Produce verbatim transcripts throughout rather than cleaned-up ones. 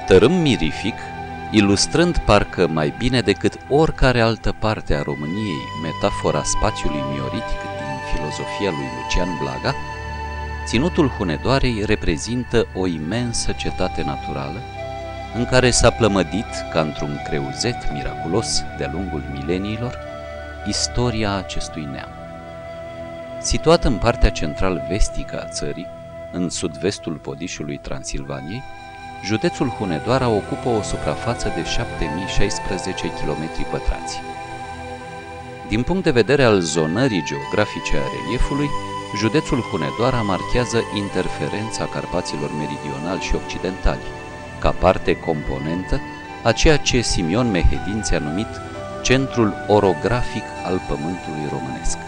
tărâm mirific, ilustrând parcă mai bine decât oricare altă parte a României metafora spațiului mioritic din filozofia lui Lucian Blaga, ținutul Hunedoarei reprezintă o imensă cetate naturală în care s-a plămădit, ca într-un creuzet miraculos de-a lungul mileniilor, istoria acestui neam. Situat în partea central-vestică a țării, în sud-vestul podișului Transilvaniei, județul Hunedoara ocupă o suprafață de șapte mii șaisprezece kilometri pătrați. Din punct de vedere al zonării geografice a reliefului, județul Hunedoara marchează interferența Carpaților meridionali și occidentali, ca parte componentă a ceea ce Simion Mehedinți a numit centrul orografic al pământului românesc.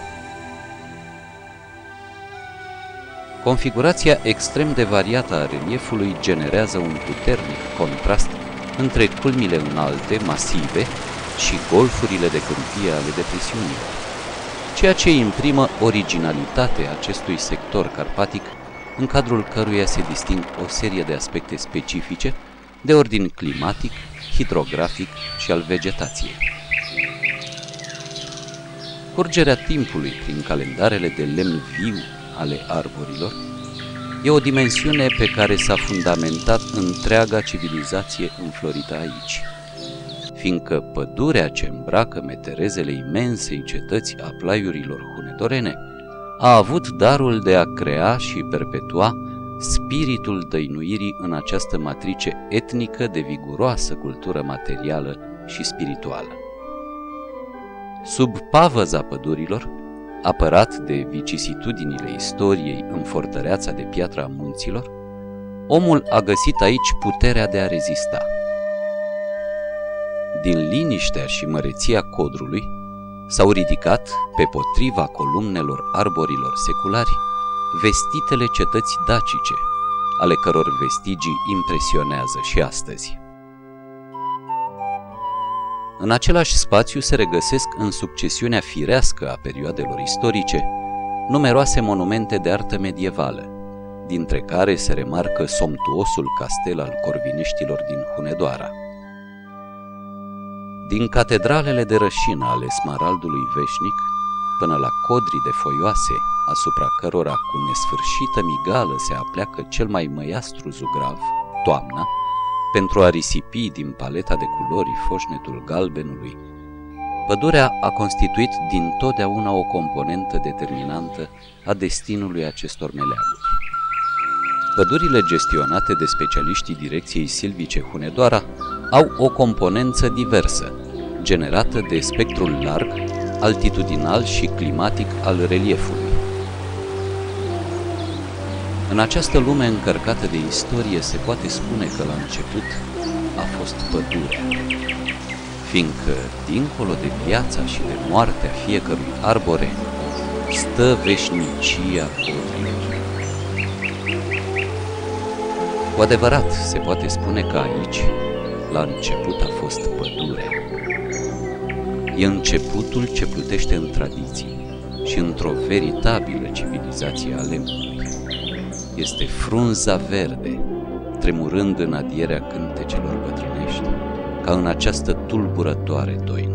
Configurația extrem de variată a reliefului generează un puternic contrast între culmile înalte, masive și golfurile de câmpie ale depresiunilor, ceea ce imprimă originalitate acestui sector carpatic, în cadrul căruia se disting o serie de aspecte specifice de ordin climatic, hidrografic și al vegetației. Curgerea timpului prin calendarele de lemn viu ale arborilor e o dimensiune pe care s-a fundamentat întreaga civilizație înflorită aici, fiindcă pădurea ce îmbracă meterezele imensei cetăți a plaiurilor hunedorene a avut darul de a crea și perpetua spiritul dăinuirii în această matrice etnică de viguroasă cultură materială și spirituală. Sub pavăza pădurilor, apărat de vicisitudinile istoriei în fortăreața de piatră a munților, omul a găsit aici puterea de a rezista. Din liniștea și măreția codrului s-au ridicat, pe potriva columnelor arborilor seculari, vestitele cetăți dacice, ale căror vestigii impresionează și astăzi. În același spațiu se regăsesc în succesiunea firească a perioadelor istorice numeroase monumente de artă medievală, dintre care se remarcă somptuosul castel al corviniștilor din Hunedoara. Din catedralele de rășină ale smaraldului veșnic până la codrii de foioase, asupra cărora cu nesfârșită migală se apleacă cel mai măiastru zugrav, toamna, pentru a risipi din paleta de culori foșnetul galbenului, pădurea a constituit dintotdeauna o componentă determinantă a destinului acestor meleaguri. Pădurile gestionate de specialiștii Direcției Silvice Hunedoara au o componență diversă, generată de spectrul larg, altitudinal și climatic al reliefului. În această lume încărcată de istorie se poate spune că la început a fost pădurea, fiindcă, dincolo de viața și de moartea fiecărui arbore, stă veșnicia codrilor. Cu adevărat se poate spune că aici, la început, a fost pădurea. E începutul ce plutește în tradiții și într-o veritabilă civilizație a lemnului. Este frunza verde, tremurând în adierea cântecelor bătrânești, ca în această tulburătoare doină.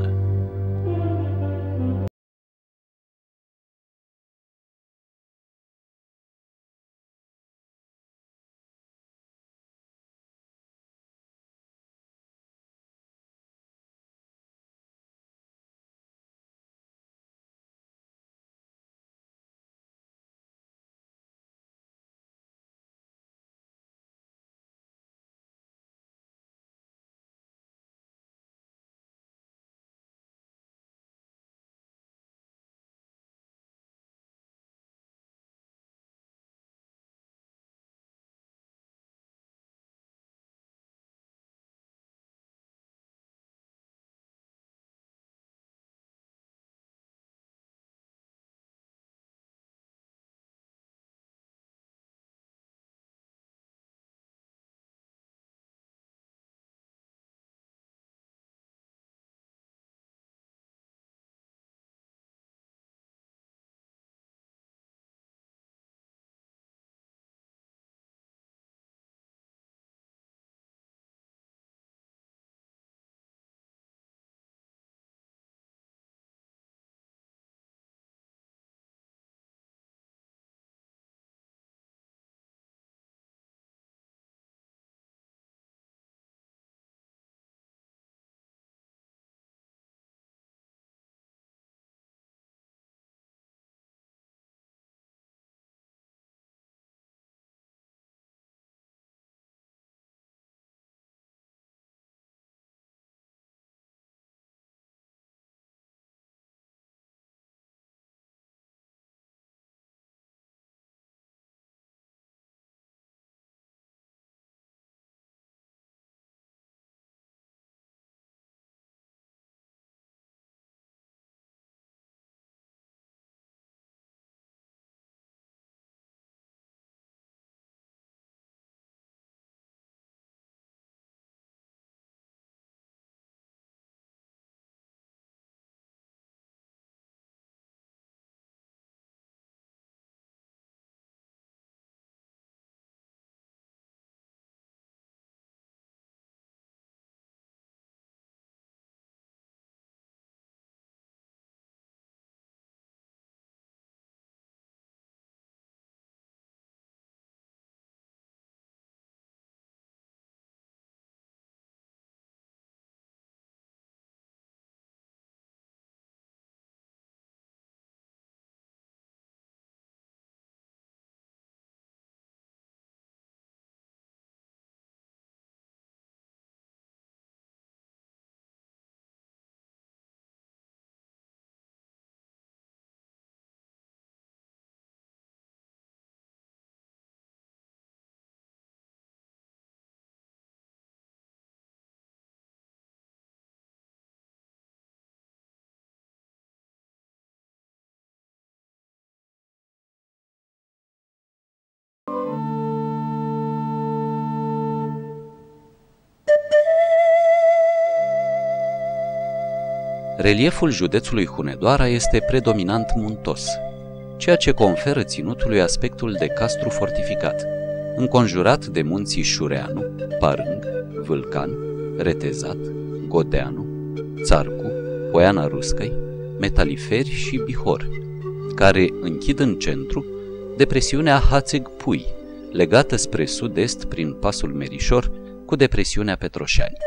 Relieful județului Hunedoara este predominant muntos, ceea ce conferă ținutului aspectul de castru fortificat, înconjurat de munții Șureanu, Parâng, Vâlcan, Retezat, Godeanu, Țarcu, Poiana Ruscăi, Metaliferi și Bihor, care închid în centru depresiunea Hațeg-Pui, legată spre sud-est prin pasul Merișor cu depresiunea Petroșani.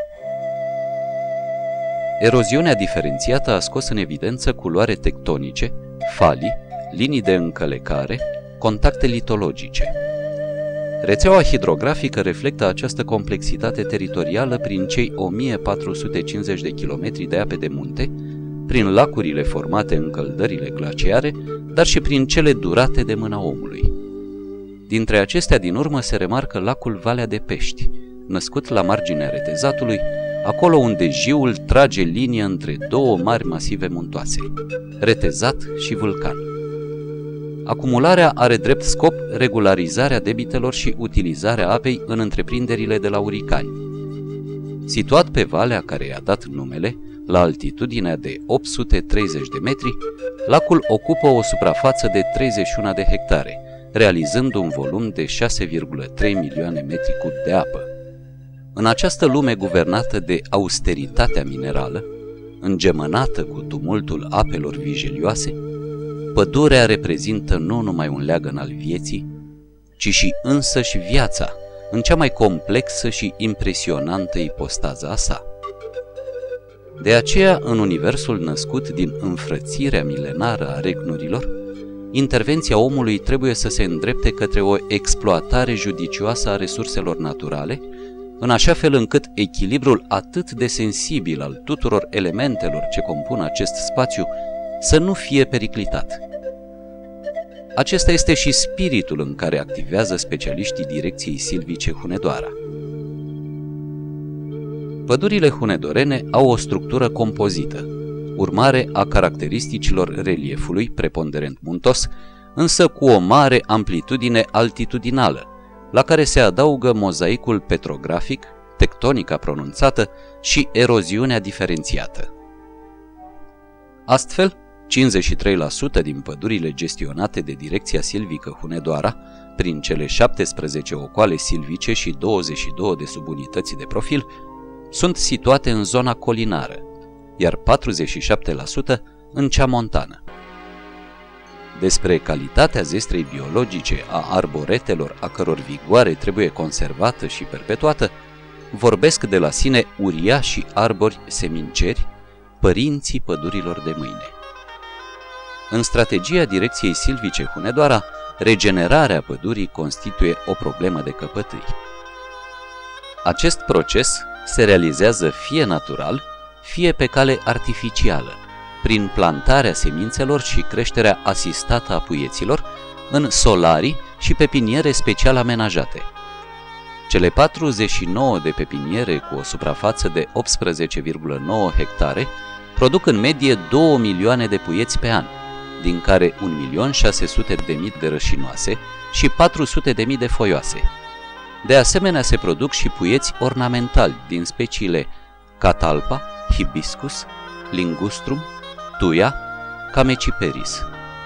Eroziunea diferențiată a scos în evidență culoare tectonice, falii, linii de încălecare, contacte litologice. Rețeaua hidrografică reflectă această complexitate teritorială prin cei o mie patru sute cincizeci de kilometri de ape de munte, prin lacurile formate în căldările glaciare, dar și prin cele durate de mâna omului. Dintre acestea din urmă se remarcă lacul Valea de Pești, născut la marginea Retezatului, acolo unde Jiul trage linie între două mari masive muntoase, Retezat și Vâlcan. Acumularea are drept scop regularizarea debitelor și utilizarea apei în întreprinderile de la Uricani. Situat pe valea care i-a dat numele, la altitudinea de opt sute treizeci de metri, lacul ocupă o suprafață de treizeci și unu de hectare, realizând un volum de șase virgulă trei milioane metri cubi de apă. În această lume guvernată de austeritatea minerală, îngemănată cu tumultul apelor vijelioase, pădurea reprezintă nu numai un leagăn al vieții, ci și însăși viața, în cea mai complexă și impresionantă ipostază a sa. De aceea, în universul născut din înfrățirea milenară a regnurilor, intervenția omului trebuie să se îndrepte către o exploatare judicioasă a resurselor naturale, în așa fel încât echilibrul atât de sensibil al tuturor elementelor ce compun acest spațiu să nu fie periclitat. Acesta este și spiritul în care activează specialiștii Direcției Silvice Hunedoara. Pădurile hunedorene au o structură compozită, urmare a caracteristicilor reliefului preponderent muntos, însă cu o mare amplitudine altitudinală, la care se adaugă mozaicul petrografic, tectonica pronunțată și eroziunea diferențiată. Astfel, cincizeci și trei la sută din pădurile gestionate de Direcția Silvică Hunedoara, prin cele șaptesprezece ocoale silvice și douăzeci și două de subunități de profil, sunt situate în zona colinară, iar patruzeci și șapte la sută în cea montană. Despre calitatea zestrei biologice a arboretelor, a căror vigoare trebuie conservată și perpetuată, vorbesc de la sine uriașii arbori seminceri, părinții pădurilor de mâine. În strategia Direcției Silvice Hunedoara, regenerarea pădurii constituie o problemă de căpătâi. Acest proces se realizează fie natural, fie pe cale artificială, prin plantarea semințelor și creșterea asistată a puieților în solarii și pepiniere special amenajate. Cele patruzeci și nouă de pepiniere cu o suprafață de optsprezece virgulă nouă hectare produc în medie două milioane de puieți pe an, din care un milion șase sute de mii de rășinoase și patru sute de mii de foioase. De asemenea, se produc și puieți ornamentali din speciile Catalpa, Hibiscus, Lingustrum, Tuia, Cameciperis.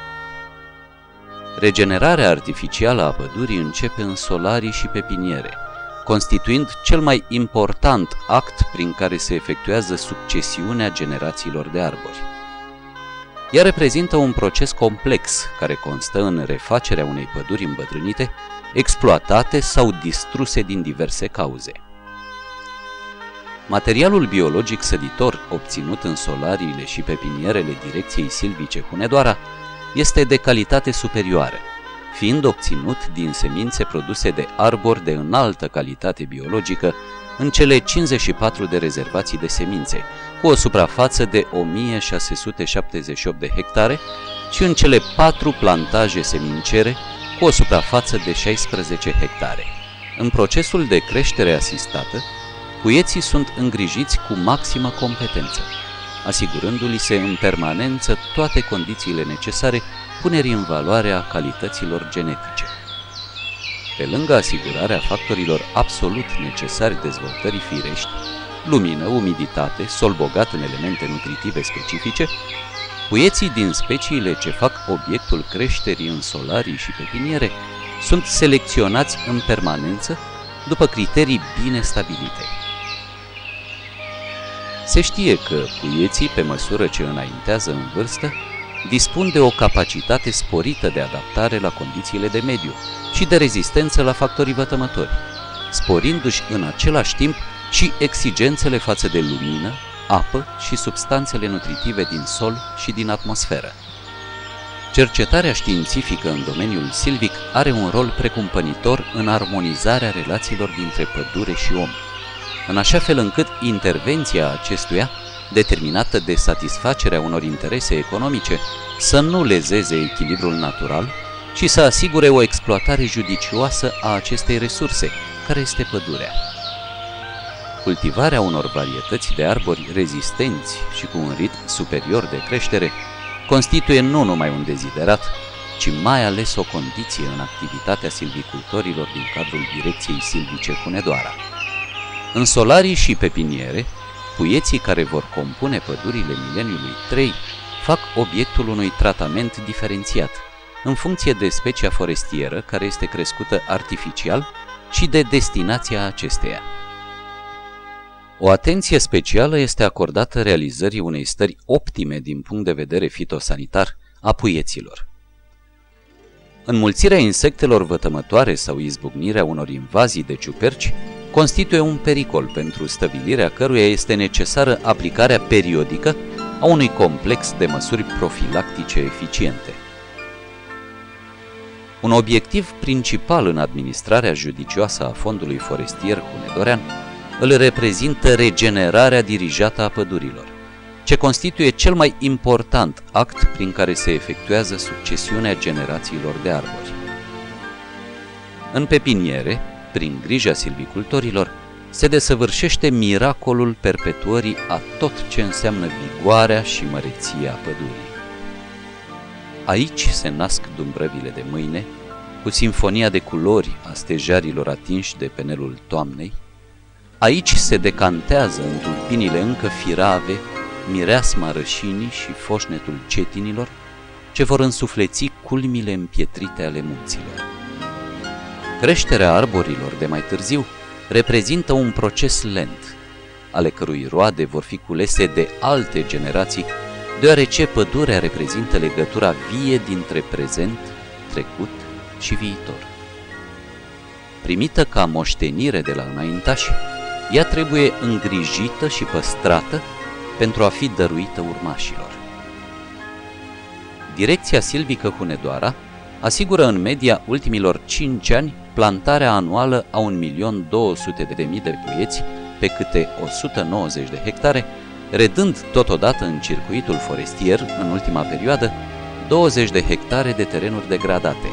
Regenerarea artificială a pădurii începe în solarii și pepiniere, constituind cel mai important act prin care se efectuează succesiunea generațiilor de arbori. Ea reprezintă un proces complex care constă în refacerea unei păduri îmbătrânite, exploatate sau distruse din diverse cauze. Materialul biologic săditor obținut în solariile și pepinierele Direcției Silvice Hunedoara este de calitate superioară, fiind obținut din semințe produse de arbori de înaltă calitate biologică în cele cincizeci și patru de rezervații de semințe, cu o suprafață de o mie șase sute șaptezeci și opt de hectare, și în cele patru plantaje semincere, cu o suprafață de șaisprezece hectare. În procesul de creștere asistată, puieții sunt îngrijiți cu maximă competență, asigurându-li se în permanență toate condițiile necesare punerii în valoare a calităților genetice. Pe lângă asigurarea factorilor absolut necesari dezvoltării firești, lumină, umiditate, sol bogat în elemente nutritive specifice, puieții din speciile ce fac obiectul creșterii în solarii și pepiniere sunt selecționați în permanență după criterii bine stabilite. Se știe că puieții, pe măsură ce înaintează în vârstă, dispun de o capacitate sporită de adaptare la condițiile de mediu și de rezistență la factorii vătămători, sporindu-și în același timp și exigențele față de lumină, apă și substanțele nutritive din sol și din atmosferă. Cercetarea științifică în domeniul silvic are un rol precumpănitor în armonizarea relațiilor dintre pădure și om, în așa fel încât intervenția acestuia, determinată de satisfacerea unor interese economice, să nu lezeze echilibrul natural și să asigure o exploatare judicioasă a acestei resurse, care este pădurea. Cultivarea unor varietăți de arbori rezistenți și cu un ritm superior de creștere constituie nu numai un deziderat, ci mai ales o condiție în activitatea silvicultorilor din cadrul Direcției Silvice Hunedoara. În solarii și pepiniere, puieții care vor compune pădurile mileniului trei fac obiectul unui tratament diferențiat, în funcție de specia forestieră care este crescută artificial și de destinația acesteia. O atenție specială este acordată realizării unei stări optime din punct de vedere fitosanitar a puieților. Înmulțirea insectelor vătămătoare sau izbucnirea unor invazii de ciuperci constituie un pericol pentru stabilirea căruia este necesară aplicarea periodică a unui complex de măsuri profilactice eficiente. Un obiectiv principal în administrarea judicioasă a fondului forestier hunedorean îl reprezintă regenerarea dirijată a pădurilor, ce constituie cel mai important act prin care se efectuează succesiunea generațiilor de arbori. În pepiniere, prin grija silvicultorilor, se desăvârșește miracolul perpetuării a tot ce înseamnă vigoarea și măreția pădurii. Aici se nasc dumbrăvile de mâine, cu simfonia de culori a stejarilor atinși de penelul toamnei. Aici se decantează în tulpinile încă firave mireasma rășinii și foșnetul cetinilor, ce vor însufleți culmile împietrite ale munților. Creșterea arborilor de mai târziu reprezintă un proces lent, ale cărui roade vor fi culese de alte generații, deoarece pădurea reprezintă legătura vie dintre prezent, trecut și viitor. Primită ca moștenire de la înaintași, ea trebuie îngrijită și păstrată pentru a fi dăruită urmașilor. Direcția Silvică Hunedoara asigură în media ultimilor cinci ani plantarea anuală a un milion două sute de mii de puieți pe câte o sută nouăzeci de hectare, redând totodată în circuitul forestier, în ultima perioadă, douăzeci de hectare de terenuri degradate.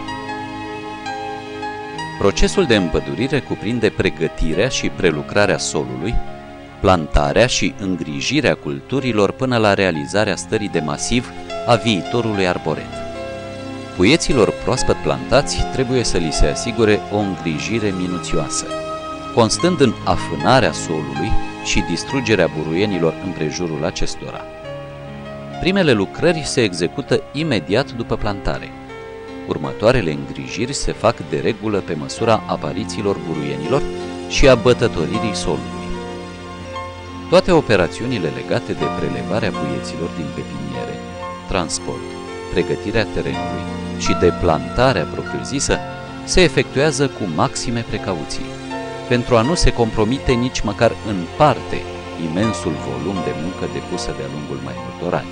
Procesul de împădurire cuprinde pregătirea și prelucrarea solului, plantarea și îngrijirea culturilor până la realizarea stării de masiv a viitorului arboret. Puieților proaspăt plantați trebuie să li se asigure o îngrijire minuțioasă, constând în afânarea solului și distrugerea buruienilor împrejurul acestora. Primele lucrări se execută imediat după plantare. Următoarele îngrijiri se fac de regulă pe măsura aparițiilor buruienilor și a bătătoririi solului. Toate operațiunile legate de prelevarea puieților din pepiniere, transport, pregătirea terenului și de plantarea propriu-zisă se efectuează cu maxime precauții, pentru a nu se compromite nici măcar în parte imensul volum de muncă depusă de-a lungul mai multor ani.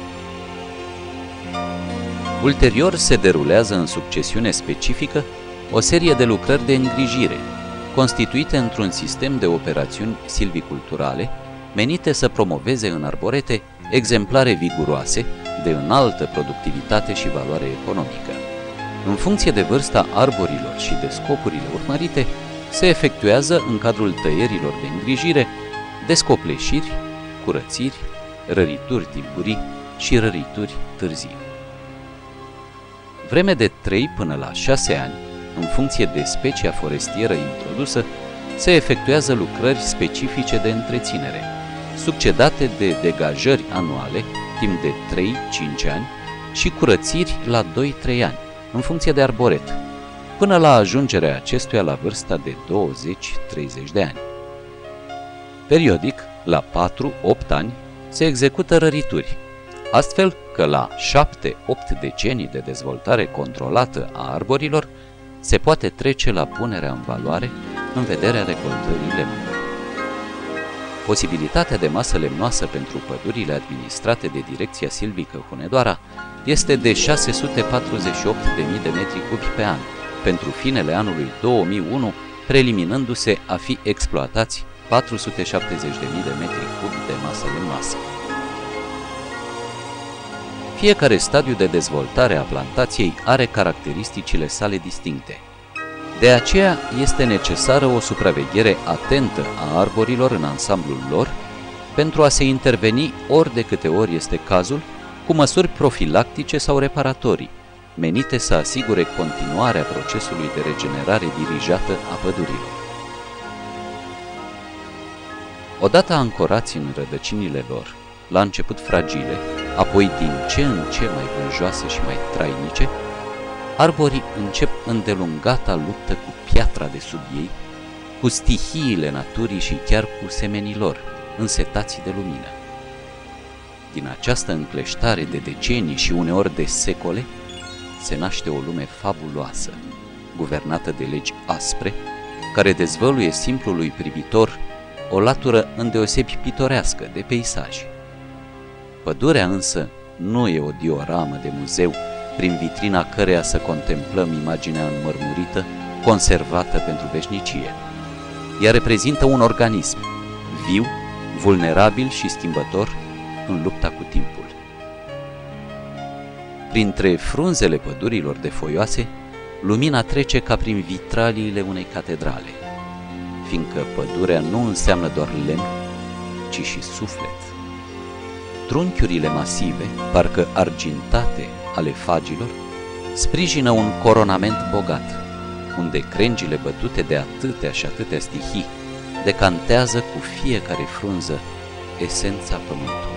Ulterior se derulează în succesiune specifică o serie de lucrări de îngrijire, constituite într-un sistem de operațiuni silviculturale menite să promoveze în arborete exemplare viguroase, de înaltă productivitate și valoare economică. În funcție de vârsta arborilor și de scopurile urmărite, se efectuează în cadrul tăierilor de îngrijire descopleșiri, curățiri, rărituri timpurii și rărituri târzii. Vreme de trei până la șase ani, în funcție de specia forestieră introdusă, se efectuează lucrări specifice de întreținere, succedate de degajări anuale timp de trei cinci ani și curățiri la doi trei ani, în funcție de arboret, până la ajungerea acestuia la vârsta de douăzeci treizeci de ani. Periodic, la patru opt ani, se execută rărituri, astfel că la șapte opt decenii de dezvoltare controlată a arborilor se poate trece la punerea în valoare în vederea recoltării lemnului. Posibilitatea de masă lemnoasă pentru pădurile administrate de Direcția Silvică Hunedoara este de șase sute patruzeci și opt de mii de metri cubi pe an, pentru finele anului două mii unu, preliminându-se a fi exploatați patru sute șaptezeci de mii de metri cubi de masă lemnoasă. Fiecare stadiu de dezvoltare a plantației are caracteristicile sale distincte. De aceea este necesară o supraveghere atentă a arborilor în ansamblul lor pentru a se interveni ori de câte ori este cazul cu măsuri profilactice sau reparatorii, menite să asigure continuarea procesului de regenerare dirijată a pădurilor. Odată ancorați în rădăcinile lor, la început fragile, apoi din ce în ce mai vânjoase și mai trainice, arborii încep îndelungata luptă cu piatra de sub ei, cu stihiile naturii și chiar cu semenii lor, însetați de lumină. Din această încleștare de decenii și uneori de secole, se naște o lume fabuloasă, guvernată de legi aspre, care dezvăluie simplului privitor o latură îndeosebi pitorească de peisaj. Pădurea însă nu e o dioramă de muzeu, prin vitrina căreia să contemplăm imaginea înmărmurită, conservată pentru veșnicie. Ea reprezintă un organism, viu, vulnerabil și schimbător, în lupta cu timpul. Printre frunzele pădurilor de foioase, lumina trece ca prin vitraliile unei catedrale, fiindcă pădurea nu înseamnă doar lemn, ci și suflet. Trunchiurile masive, parcă argintate, ale fagilor, sprijină un coronament bogat, unde crengile bătute de atâtea și atâtea stihii decantează cu fiecare frunză esența pământului.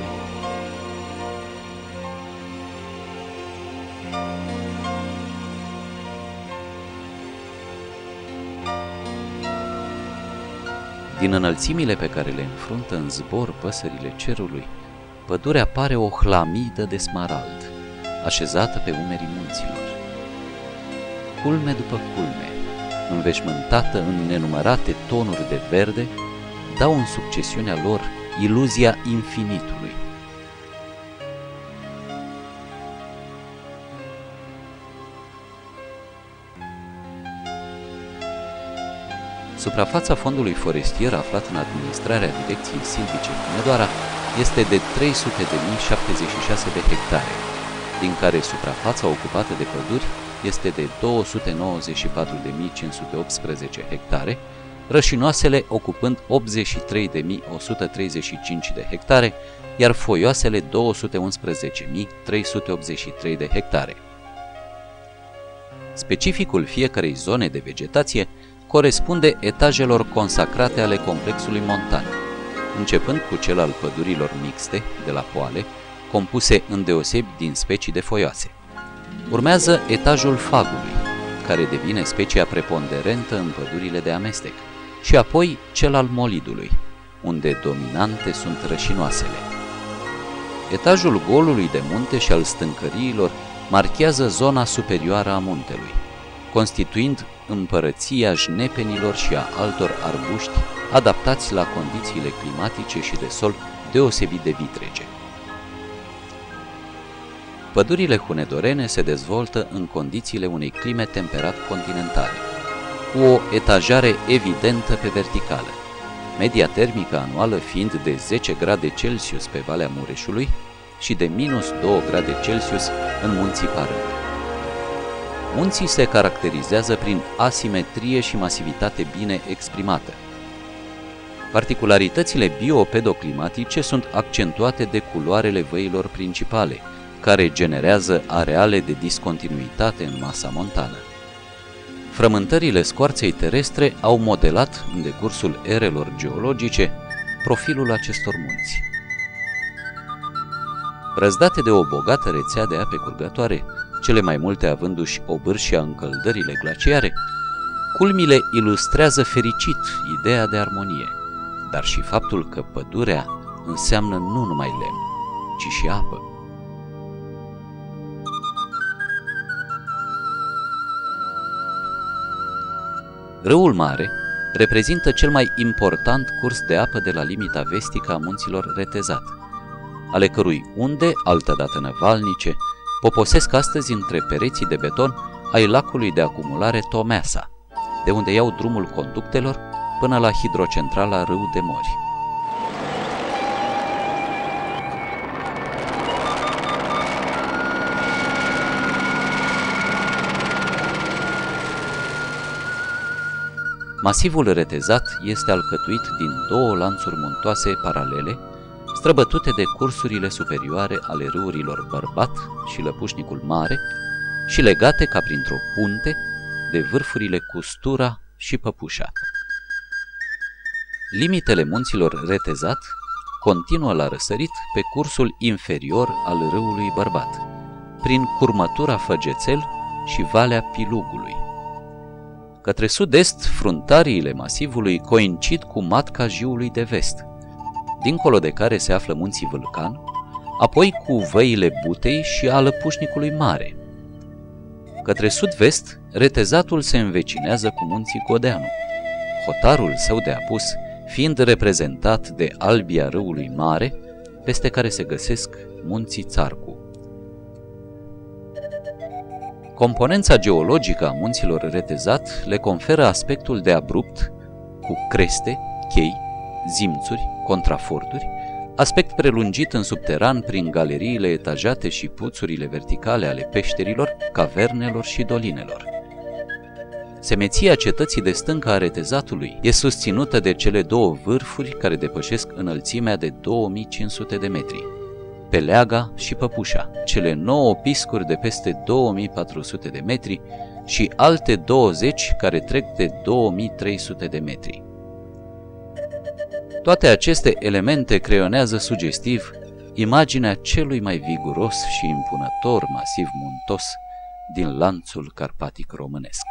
Din înălțimile pe care le înfruntă în zbor păsările cerului, pădurea pare o hlamidă de smarald, așezată pe umerii munților. Culme după culme, înveșmântată în nenumărate tonuri de verde, dau în succesiunea lor iluzia infinitului. Suprafața fondului forestier aflat în administrarea Direcției Silvice Hunedoara este de trei sute de mii șaptezeci și șase de hectare, din care suprafața ocupată de păduri este de două sute nouăzeci și patru de mii cinci sute optsprezece hectare, rășinoasele ocupând optzeci și trei de mii o sută treizeci și cinci de hectare, iar foioasele două sute unsprezece mii trei sute optzeci și trei de hectare. Specificul fiecarei zone de vegetație corespunde etajelor consacrate ale complexului montan, începând cu cel al pădurilor mixte, de la poale, compuse îndeosebi din specii de foioase. Urmează etajul fagului, care devine specia preponderentă în pădurile de amestec, și apoi cel al molidului, unde dominante sunt rășinoasele. Etajul golului de munte și al stâncăriilor marchează zona superioară a muntelui, constituind împărăția jnepenilor și a altor arbuști adaptați la condițiile climatice și de sol deosebit de vitrege. Pădurile hunedorene se dezvoltă în condițiile unei clime temperat-continentale, cu o etajare evidentă pe verticală, media termică anuală fiind de zece grade Celsius pe Valea Mureșului și de minus două grade Celsius în munții Parâng. Munții se caracterizează prin asimetrie și masivitate bine exprimată. Particularitățile biopedoclimatice sunt accentuate de culoarele văilor principale, care generează areale de discontinuitate în masa montană. Frământările scoarței terestre au modelat, în decursul erelor geologice, profilul acestor munți. Răzdate de o bogată rețea de ape curgătoare, cele mai multe avându-și obârșia încălzările glaciare, culmile ilustrează fericit ideea de armonie, dar și faptul că pădurea înseamnă nu numai lemn, ci și apă. Râul Mare reprezintă cel mai important curs de apă de la limita vestică a munților Retezat, ale cărui unde, altădată năvalnice, poposesc astăzi între pereții de beton ai lacului de acumulare Tomeasa, de unde iau drumul conductelor până la hidrocentrala Râu de Mori. Masivul Retezat este alcătuit din două lanțuri muntoase paralele, străbătute de cursurile superioare ale râurilor Bărbat și Lăpușnicul Mare și legate ca printr-o punte de vârfurile Custura și Păpușa. Limitele munților Retezat continuă la răsărit pe cursul inferior al râului Bărbat, prin curmătura Făgețel și Valea Pilugului. Către sud-est, fruntariile masivului coincid cu matca Jiului de Vest, dincolo de care se află munții Vâlcan, apoi cu văile Butei și a Lăpușnicului Mare. Către sud-vest, Retezatul se învecinează cu munții Godeanu, hotarul său de apus fiind reprezentat de albia râului Mare, peste care se găsesc munții Țarcu. Componența geologică a munților Retezat le conferă aspectul de abrupt, cu creste, chei, zimțuri, contraforturi, aspect prelungit în subteran prin galeriile etajate și puțurile verticale ale peșterilor, cavernelor și dolinelor. Semeția cetății de stâncă a Retezatului e susținută de cele două vârfuri care depășesc înălțimea de două mii cinci sute de metri, Peleaga și Păpușa, cele nouă piscuri de peste două mii patru sute de metri și alte douăzeci care trec de două mii trei sute de metri. Toate aceste elemente creionează sugestiv imaginea celui mai viguros și impunător masiv muntos din lanțul carpatic românesc.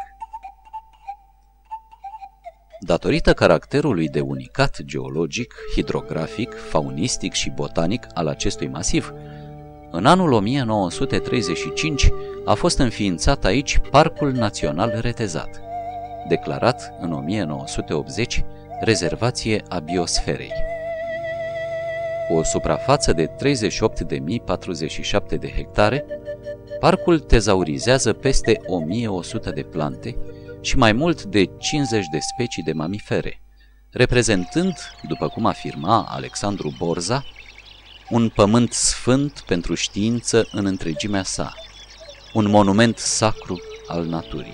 Datorită caracterului de unicat geologic, hidrografic, faunistic și botanic al acestui masiv, în anul o mie nouă sute treizeci și cinci a fost înființat aici Parcul Național Retezat, declarat în o mie nouă sute optzeci rezervație a biosferei. Cu o suprafață de treizeci și opt de mii patruzeci și șapte de hectare, parcul tezaurizează peste o mie o sută de plante și mai mult de cincizeci de specii de mamifere, reprezentând, după cum afirma Alexandru Borza, un pământ sfânt pentru știință în întregimea sa, un monument sacru al naturii.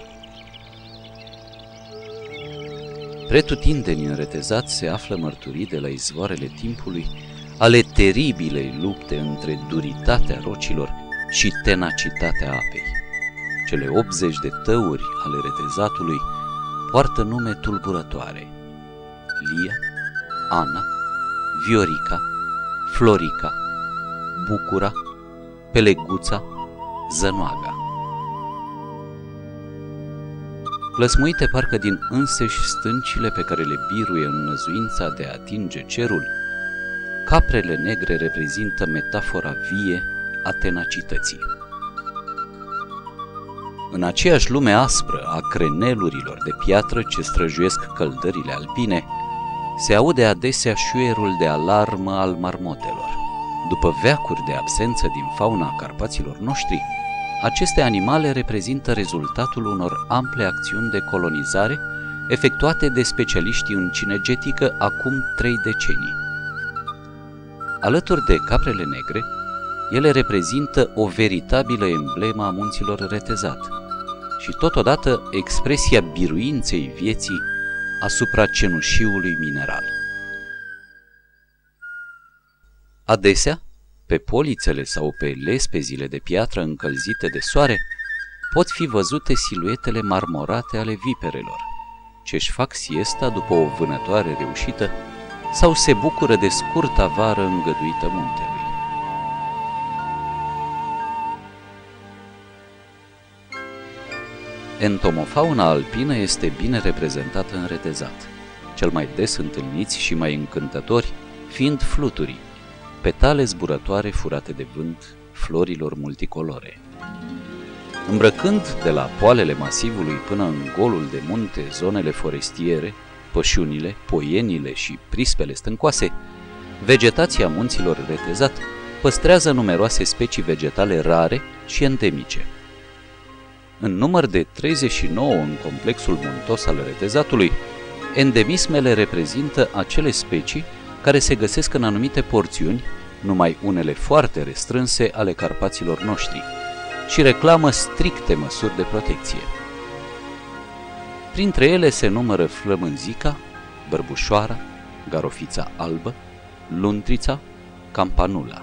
Pretutindeni în Retezat se află mărturii de la izvoarele timpului ale teribilei lupte între duritatea rocilor și tenacitatea apei. Cele optzeci de tăuri ale Retezatului poartă nume tulburătoare: Lia, Ana, Viorica, Florica, Bucura, Peleguța, Zănoaga. Plăsmuite parcă din înseși stâncile pe care le biruie în năzuința de a atinge cerul, caprele negre reprezintă metafora vie a tenacității. În aceeași lume aspră a crenelurilor de piatră ce străjuiesc căldările alpine, se aude adesea șuierul de alarmă al marmotelor. După veacuri de absență din fauna carpaților noștri, aceste animale reprezintă rezultatul unor ample acțiuni de colonizare efectuate de specialiștii în cinegetică acum trei decenii. Alături de caprele negre, ele reprezintă o veritabilă emblemă a munților Retezat și totodată expresia biruinței vieții asupra cenușiului mineral. Adesea, pe polițele sau pe lespezile de piatră încălzite de soare, pot fi văzute siluetele marmorate ale viperelor, ce își fac siesta după o vânătoare reușită sau se bucură de scurta vară îngăduită muntelui. Entomofauna alpină este bine reprezentată în retezat, cel mai des întâlniți și mai încântători fiind fluturii, petale zburătoare furate de vânt, florilor multicolore. Îmbrăcând de la poalele masivului până în golul de munte zonele forestiere, pășunile, poienile și prispele stâncoase, vegetația munților retezat păstrează numeroase specii vegetale rare și endemice. În număr de treizeci și nouă în complexul muntos al retezatului, endemismele reprezintă acele specii care se găsesc în anumite porțiuni, numai unele foarte restrânse ale Carpaților noștri, și reclamă stricte măsuri de protecție. Printre ele se numără flămânzica, bărbușoara, garofița albă, luntrița, campanula.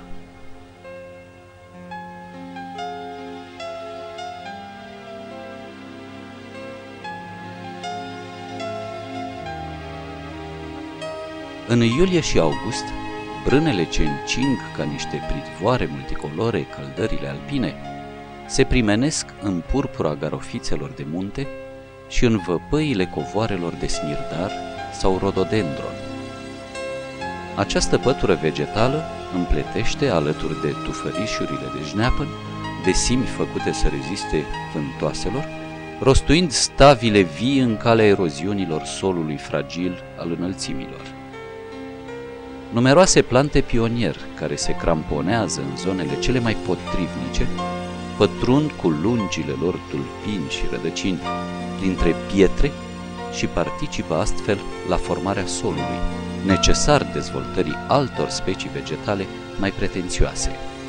În iulie și august, brânele ce încing ca niște pritvoare multicolore căldările alpine se primenesc în purpura garofițelor de munte și în văpăile covoarelor de smirdar sau rododendron. Această pătură vegetală împletește, alături de tufărișurile de jneapăn, de simi făcute să reziste vântoaselor, rostuind stavile vii în calea eroziunilor solului fragil al înălțimilor. Numeroase plante pionier care se cramponează în zonele cele mai potrivnice, pătrund cu lungile lor tulpini și rădăcini printre pietre și participă astfel la formarea solului, necesar dezvoltării altor specii vegetale mai pretențioase.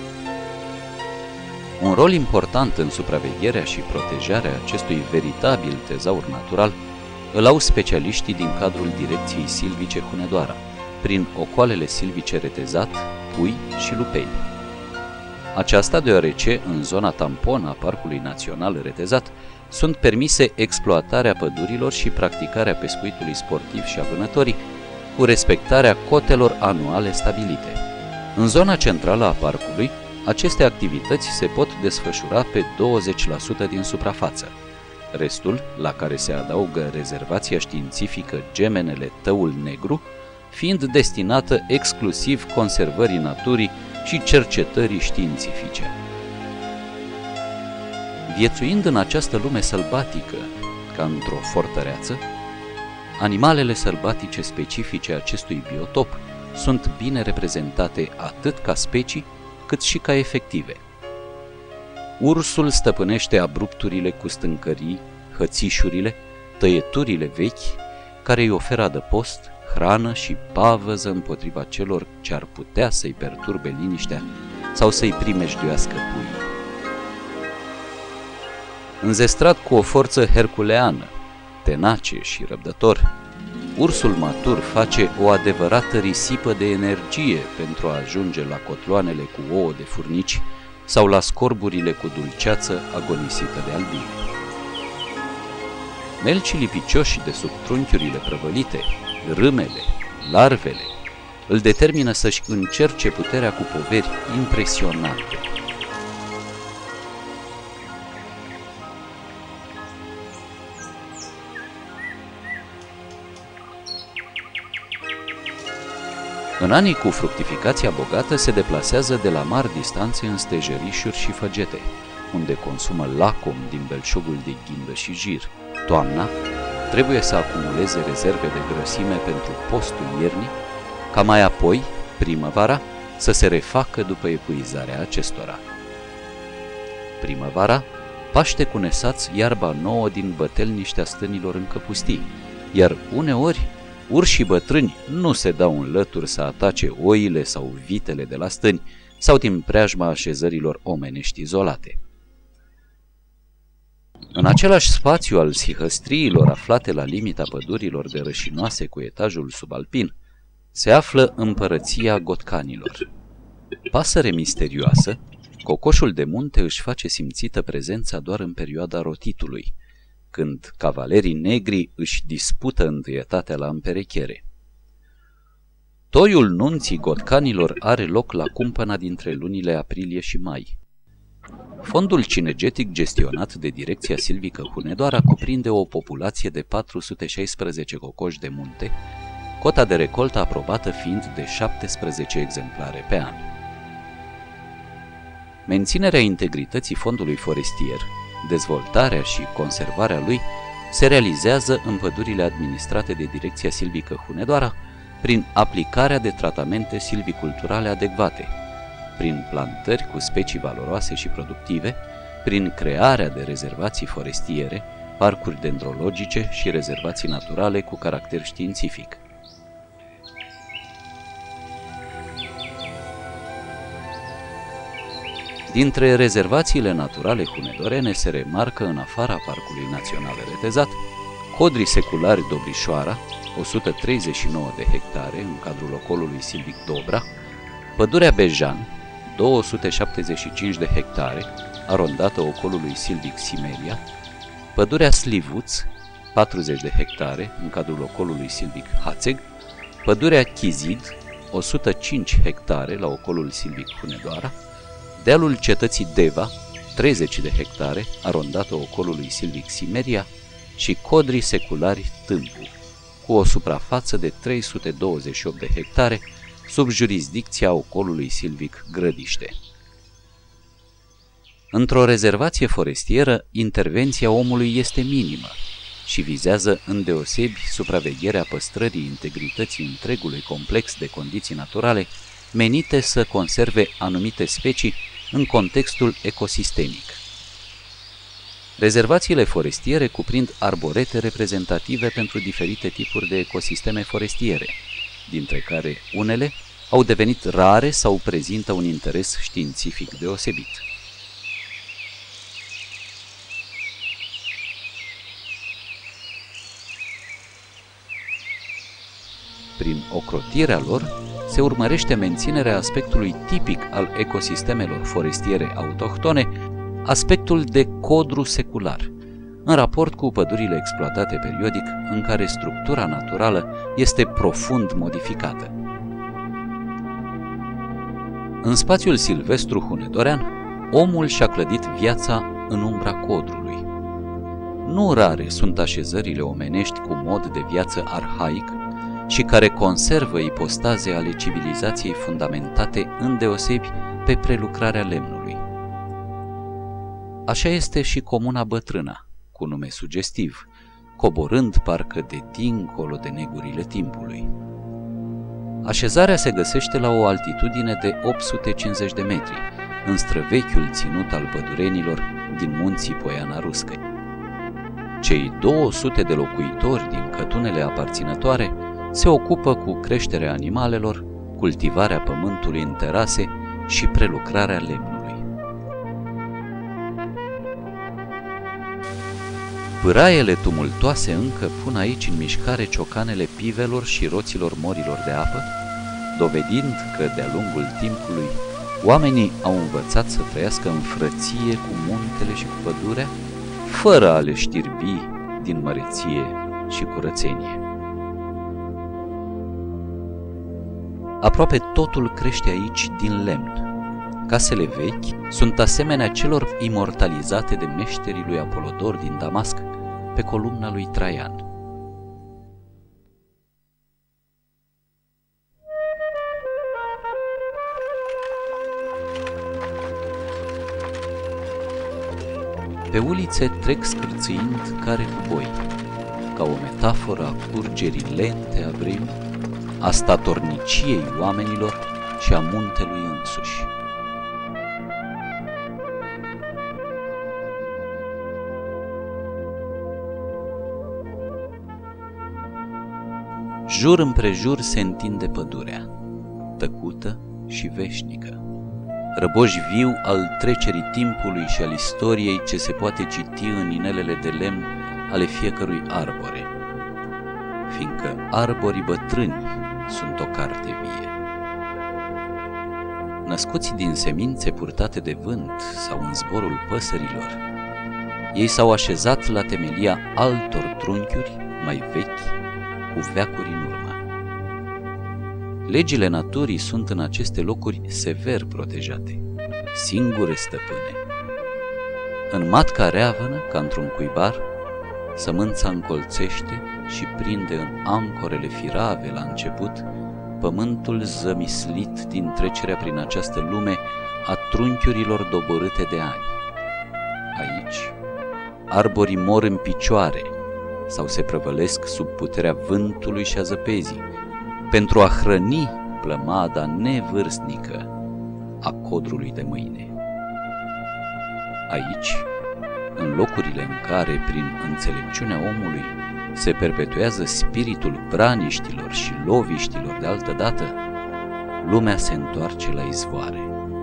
Un rol important în supravegherea și protejarea acestui veritabil tezaur natural îl au specialiștii din cadrul Direcției Silvice Hunedoara, prin ocoalele silvice retezat, pui și lupeni. Aceasta deoarece în zona tampon a Parcului Național Retezat sunt permise exploatarea pădurilor și practicarea pescuitului sportiv și a vânătorii, cu respectarea cotelor anuale stabilite. În zona centrală a parcului, aceste activități se pot desfășura pe douăzeci la sută din suprafață. Restul, la care se adaugă rezervația științifică Gemenele Tăul Negru, fiind destinată exclusiv conservării naturii și cercetării științifice. Viețuind în această lume sălbatică, ca într-o fortăreață, animalele sălbatice specifice acestui biotop sunt bine reprezentate atât ca specii, cât și ca efective. Ursul stăpânește abrupturile cu stâncării, hățișurile, tăieturile vechi, care îi oferă adăpost, hrană și pavăză împotriva celor ce ar putea să-i perturbe liniștea sau să-i primejduiască puii. Înzestrat cu o forță herculeană, tenace și răbdător, ursul matur face o adevărată risipă de energie pentru a ajunge la cotloanele cu ouă de furnici sau la scorburile cu dulceață agonisită de albine. Melcii lipicioși de sub trunchiurile prăvălite, râmele, larvele, îl determină să-și încerce puterea cu poveri impresionante. În anii cu fructificația bogată se deplasează de la mari distanțe în stejărișuri și făgete, unde consumă lacom din belșugul de ghindă și jir. Toamna trebuie să acumuleze rezerve de grăsime pentru postul iernii, ca mai apoi, primăvara, să se refacă după epuizarea acestora. Primăvara paște cu nesați iarba nouă din bătelniștea stânilor încă pustii, iar uneori urșii bătrâni nu se dau în lături să atace oile sau vitele de la stâni sau din preajma așezărilor omenești izolate. În același spațiu al sihăstriilor aflate la limita pădurilor de rășinoase cu etajul subalpin, se află împărăția gotcanilor. Pasăre misterioasă, cocoșul de munte își face simțită prezența doar în perioada rotitului, când cavalerii negri își dispută întâietatea la împerechere. Toiul nunții gotcanilor are loc la cumpăna dintre lunile aprilie și mai. Fondul cinegetic gestionat de Direcția Silvică Hunedoara cuprinde o populație de patru sute șaisprezece cocoși de munte, cota de recoltă aprobată fiind de șaptesprezece exemplare pe an. Menținerea integrității fondului forestier, dezvoltarea și conservarea lui se realizează în pădurile administrate de Direcția Silvică Hunedoara prin aplicarea de tratamente silviculturale adecvate, prin plantări cu specii valoroase și productive, prin crearea de rezervații forestiere, parcuri dendrologice și rezervații naturale cu caracter științific. Dintre rezervațiile naturale hunedorene se remarcă, în afara Parcului Național Retezat, Codrii Seculari Dobrișoara, o sută treizeci și nouă de hectare în cadrul ocolului silvic Dobra, Pădurea Bejan, două sute șaptezeci și cinci de hectare, arondată ocolului silvic Simeria, Pădurea Slivuț, patruzeci de hectare, în cadrul ocolului silvic Hațeg, Pădurea Chizid, o sută cinci hectare, la ocolul silvic Hunedoara, Dealul Cetății Deva, treizeci de hectare, arondată ocolului silvic Simeria, și Codrii Seculari Tâmpu, cu o suprafață de trei sute douăzeci și opt de hectare, sub jurisdicția ocolului silvic Grădiște. Într-o rezervație forestieră, intervenția omului este minimă și vizează îndeosebi supravegherea păstrării integrității întregului complex de condiții naturale menite să conserve anumite specii în contextul ecosistemic. Rezervațiile forestiere cuprind arborete reprezentative pentru diferite tipuri de ecosisteme forestiere, dintre care unele au devenit rare sau prezintă un interes științific deosebit. Prin ocrotirea lor se urmărește menținerea aspectului tipic al ecosistemelor forestiere autohtone, aspectul de codru secular, în raport cu pădurile exploatate periodic, în care structura naturală este profund modificată. În spațiul silvestru hunedorean, omul și-a clădit viața în umbra codrului. Nu rare sunt așezările omenești cu mod de viață arhaic și care conservă ipostaze ale civilizației fundamentate îndeosebi pe prelucrarea lemnului. Așa este și comuna bătrână, cu nume sugestiv, coborând parcă de dincolo de negurile timpului. Așezarea se găsește la o altitudine de opt sute cincizeci de metri, în străvechiul ținut al pădurenilor din munții Poiana Ruscăi. Cei două sute de locuitori din cătunele aparținătoare se ocupă cu creșterea animalelor, cultivarea pământului în terase și prelucrarea lemnului. Pâraiele tumultoase încă pun aici în mișcare ciocanele pivelor și roților morilor de apă, dovedind că, de-a lungul timpului, oamenii au învățat să trăiască în frăție cu muntele și cu pădurea, fără a le știrbi din măreție și curățenie. Aproape totul crește aici din lemn. Casele vechi sunt asemenea celor imortalizate de meșterii lui Apolodor din Damasc pe columna lui Traian. Pe ulițe trec scârțâind care cu boi, ca o metaforă a curgerii lente a vremii, a statorniciei oamenilor și a muntelui însuși. Jur împrejur se întinde pădurea, tăcută și veșnică, răboș viu al trecerii timpului și al istoriei ce se poate citi în inelele de lemn ale fiecărui arbore, fiindcă arborii bătrâni sunt o carte vie. Născuți din semințe purtate de vânt sau în zborul păsărilor, ei s-au așezat la temelia altor trunchiuri mai vechi, cu veacuri în urmă. legile naturii sunt în aceste locuri sever protejate, singure stăpâne. În matca reavănă, ca într-un cuibar, sămânța încolțește și prinde în ancorele firave la început pământul zămislit din trecerea prin această lume a trunchiurilor doborâte de ani. Aici, arborii mor în picioare sau se prăvălesc sub puterea vântului și a zăpezii, pentru a hrăni plămada nevârstnică a codrului de mâine. Aici, în locurile în care, prin înțelepciunea omului, se perpetuează spiritul braniștilor și loviștilor de altă dată, lumea se întoarce la izvoare.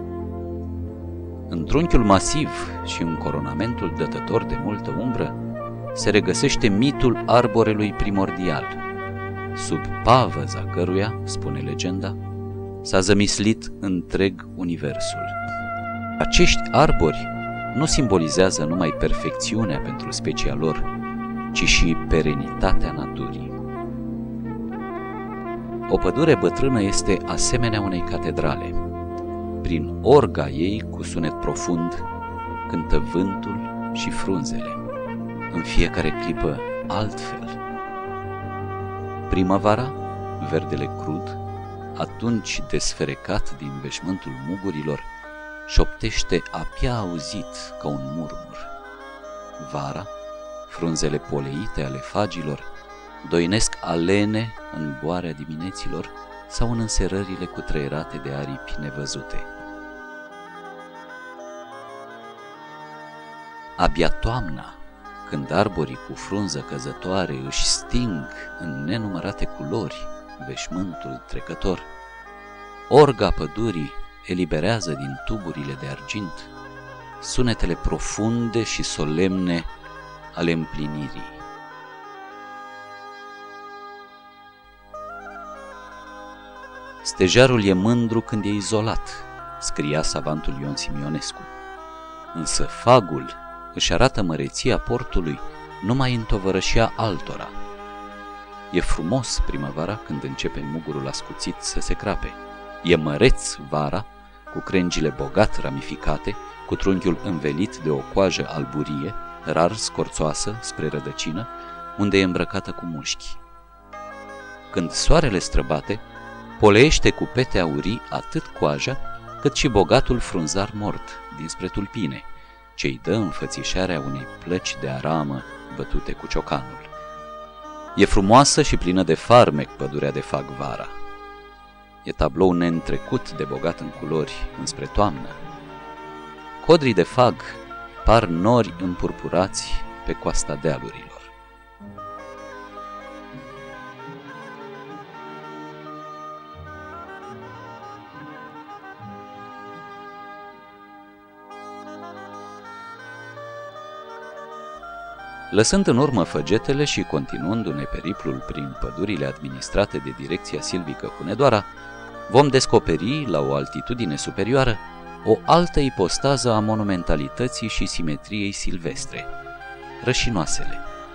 În trunchiul masiv și în coronamentul dătător de multă umbră se regăsește mitul arborelui primordial, sub pavăza căruia, spune legenda, s-a zămislit întreg universul. Acești arbori nu simbolizează numai perfecțiunea pentru specia lor, ci și perenitatea naturii. O pădure bătrână este asemenea unei catedrale. Prin orga ei, cu sunet profund, cântă vântul și frunzele, în fiecare clipă altfel. Primăvara, verdele crud, atunci desferecat din veșmântul mugurilor, șoptește abia auzit ca un murmur. Vara, frunzele poleite ale fagilor doinesc alene în boarea dimineților sau în înserările cutreierate de aripi nevăzute. Abia toamna, când arborii cu frunză căzătoare își sting în nenumărate culori veșmântul trecător, orga pădurii eliberează din tuburile de argint sunetele profunde și solemne ale împlinirii. Stejarul e mândru când e izolat, scria savantul Ion Simionescu, însă fagul își arată măreția portului numai în tovărășia altora. E frumos primăvara când începe mugurul ascuțit să se crape. E măreț vara, cu crengile bogat ramificate, cu trunchiul învelit de o coajă alburie, rar scorțoasă spre rădăcină, unde e îmbrăcată cu mușchi. Când soarele străbate, poleiește cu pete aurii atât coaja, cât și bogatul frunzar mort dinspre tulpine, ce-i dă înfățișarea unei plăci de aramă bătute cu ciocanul. E frumoasă și plină de farmec pădurea de fag vara. E tablou neîntrecut de bogat în culori înspre toamnă. Codrii de fag par nori împurpurați pe coasta dealurilor. Lăsând în urmă făgetele și continuându-ne periplul prin pădurile administrate de Direcția Silvică Hunedoara, vom descoperi, la o altitudine superioară, o altă ipostază a monumentalității și simetriei silvestre, rășinoasele.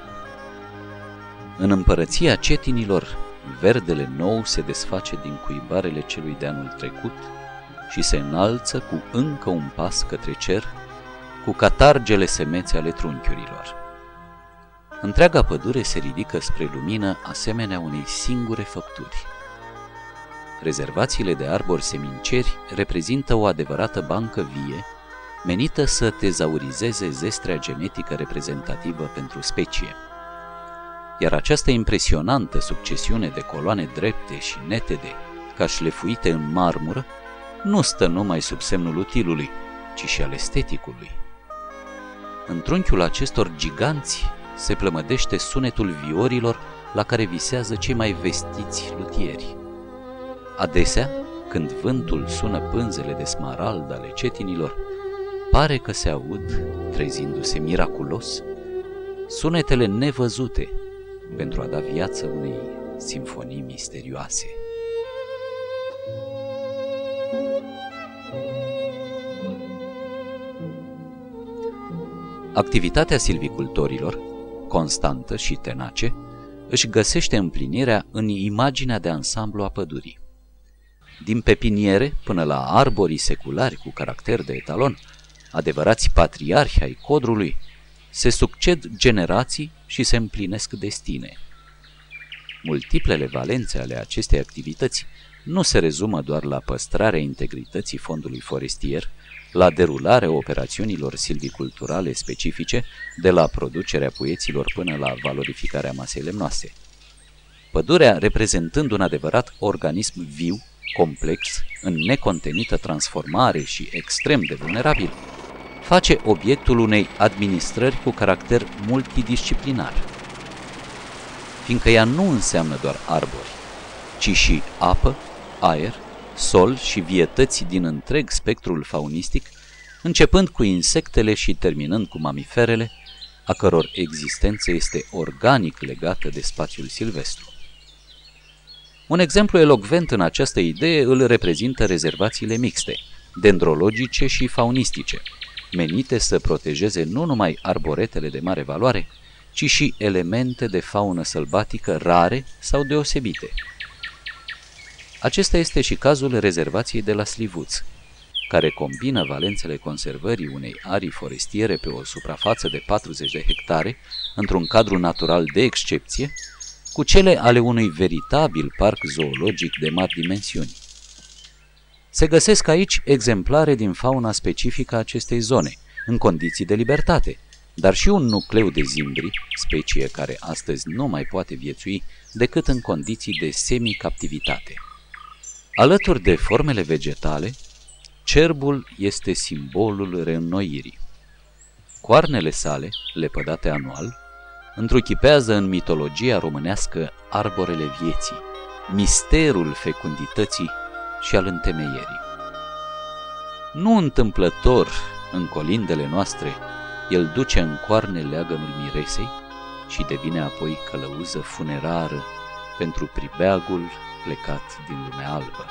În împărăția cetinilor, verdele nou se desface din cuibarele celui de anul trecut și se înalță cu încă un pas către cer, cu catargele semețe ale trunchiurilor. Întreaga pădure se ridică spre lumină asemenea unei singure făpturi. Rezervațiile de arbori seminceri reprezintă o adevărată bancă vie, menită să tezaurizeze zestrea genetică reprezentativă pentru specie. Iar această impresionantă succesiune de coloane drepte și netede, ca șlefuite în marmură, nu stă numai sub semnul utilului, ci și al esteticului. În trunchiul acestor giganți se plămădește sunetul viorilor la care visează cei mai vestiți lutieri. Adesea, când vântul sună pânzele de smarald ale cetinilor, pare că se aud, trezindu-se miraculos, sunetele nevăzute pentru a da viață unei simfonii misterioase. Activitatea silvicultorilor, constantă și tenace, își găsește împlinirea în imaginea de ansamblu a pădurii. din pepiniere până la arborii seculari cu caracter de etalon, adevărați patriarhi ai codrului, se succed generații și se împlinesc destine. Multiplele valențe ale acestei activități nu se rezumă doar la păstrarea integrității fondului forestier, la derularea operațiunilor silviculturale specifice, de la producerea puieților până la valorificarea masei lemnoase. Pădurea, reprezentând un adevărat organism viu, complex, în necontenită transformare și extrem de vulnerabil, face obiectul unei administrări cu caracter multidisciplinar. Fiindcă ea nu înseamnă doar arbori, ci și apă, aer, sol și vietăți din întreg spectrul faunistic, începând cu insectele și terminând cu mamiferele, a căror existență este organic legată de spațiul silvestru. Un exemplu elocvent în această idee îl reprezintă rezervațiile mixte, dendrologice și faunistice, menite să protejeze nu numai arboretele de mare valoare, ci și elemente de faună sălbatică rare sau deosebite. Acesta este și cazul rezervației de la Slivuț, care combină valențele conservării unei arii forestiere pe o suprafață de patruzeci de hectare, într-un cadru natural de excepție, cu cele ale unui veritabil parc zoologic de mari dimensiuni. Se găsesc aici exemplare din fauna specifică a acestei zone, în condiții de libertate, dar și un nucleu de zimbri, specie care astăzi nu mai poate viețui decât în condiții de semicaptivitate. Alături de formele vegetale, cerbul este simbolul reînnoirii. Coarnele sale, lepădate anual, întruchipează în mitologia românească arborele vieții, misterul fecundității și al întemeierii. Nu întâmplător, în colindele noastre, el duce în coarne leagănul miresei și devine apoi călăuză funerară pentru pribeagul plecat din lumea albă.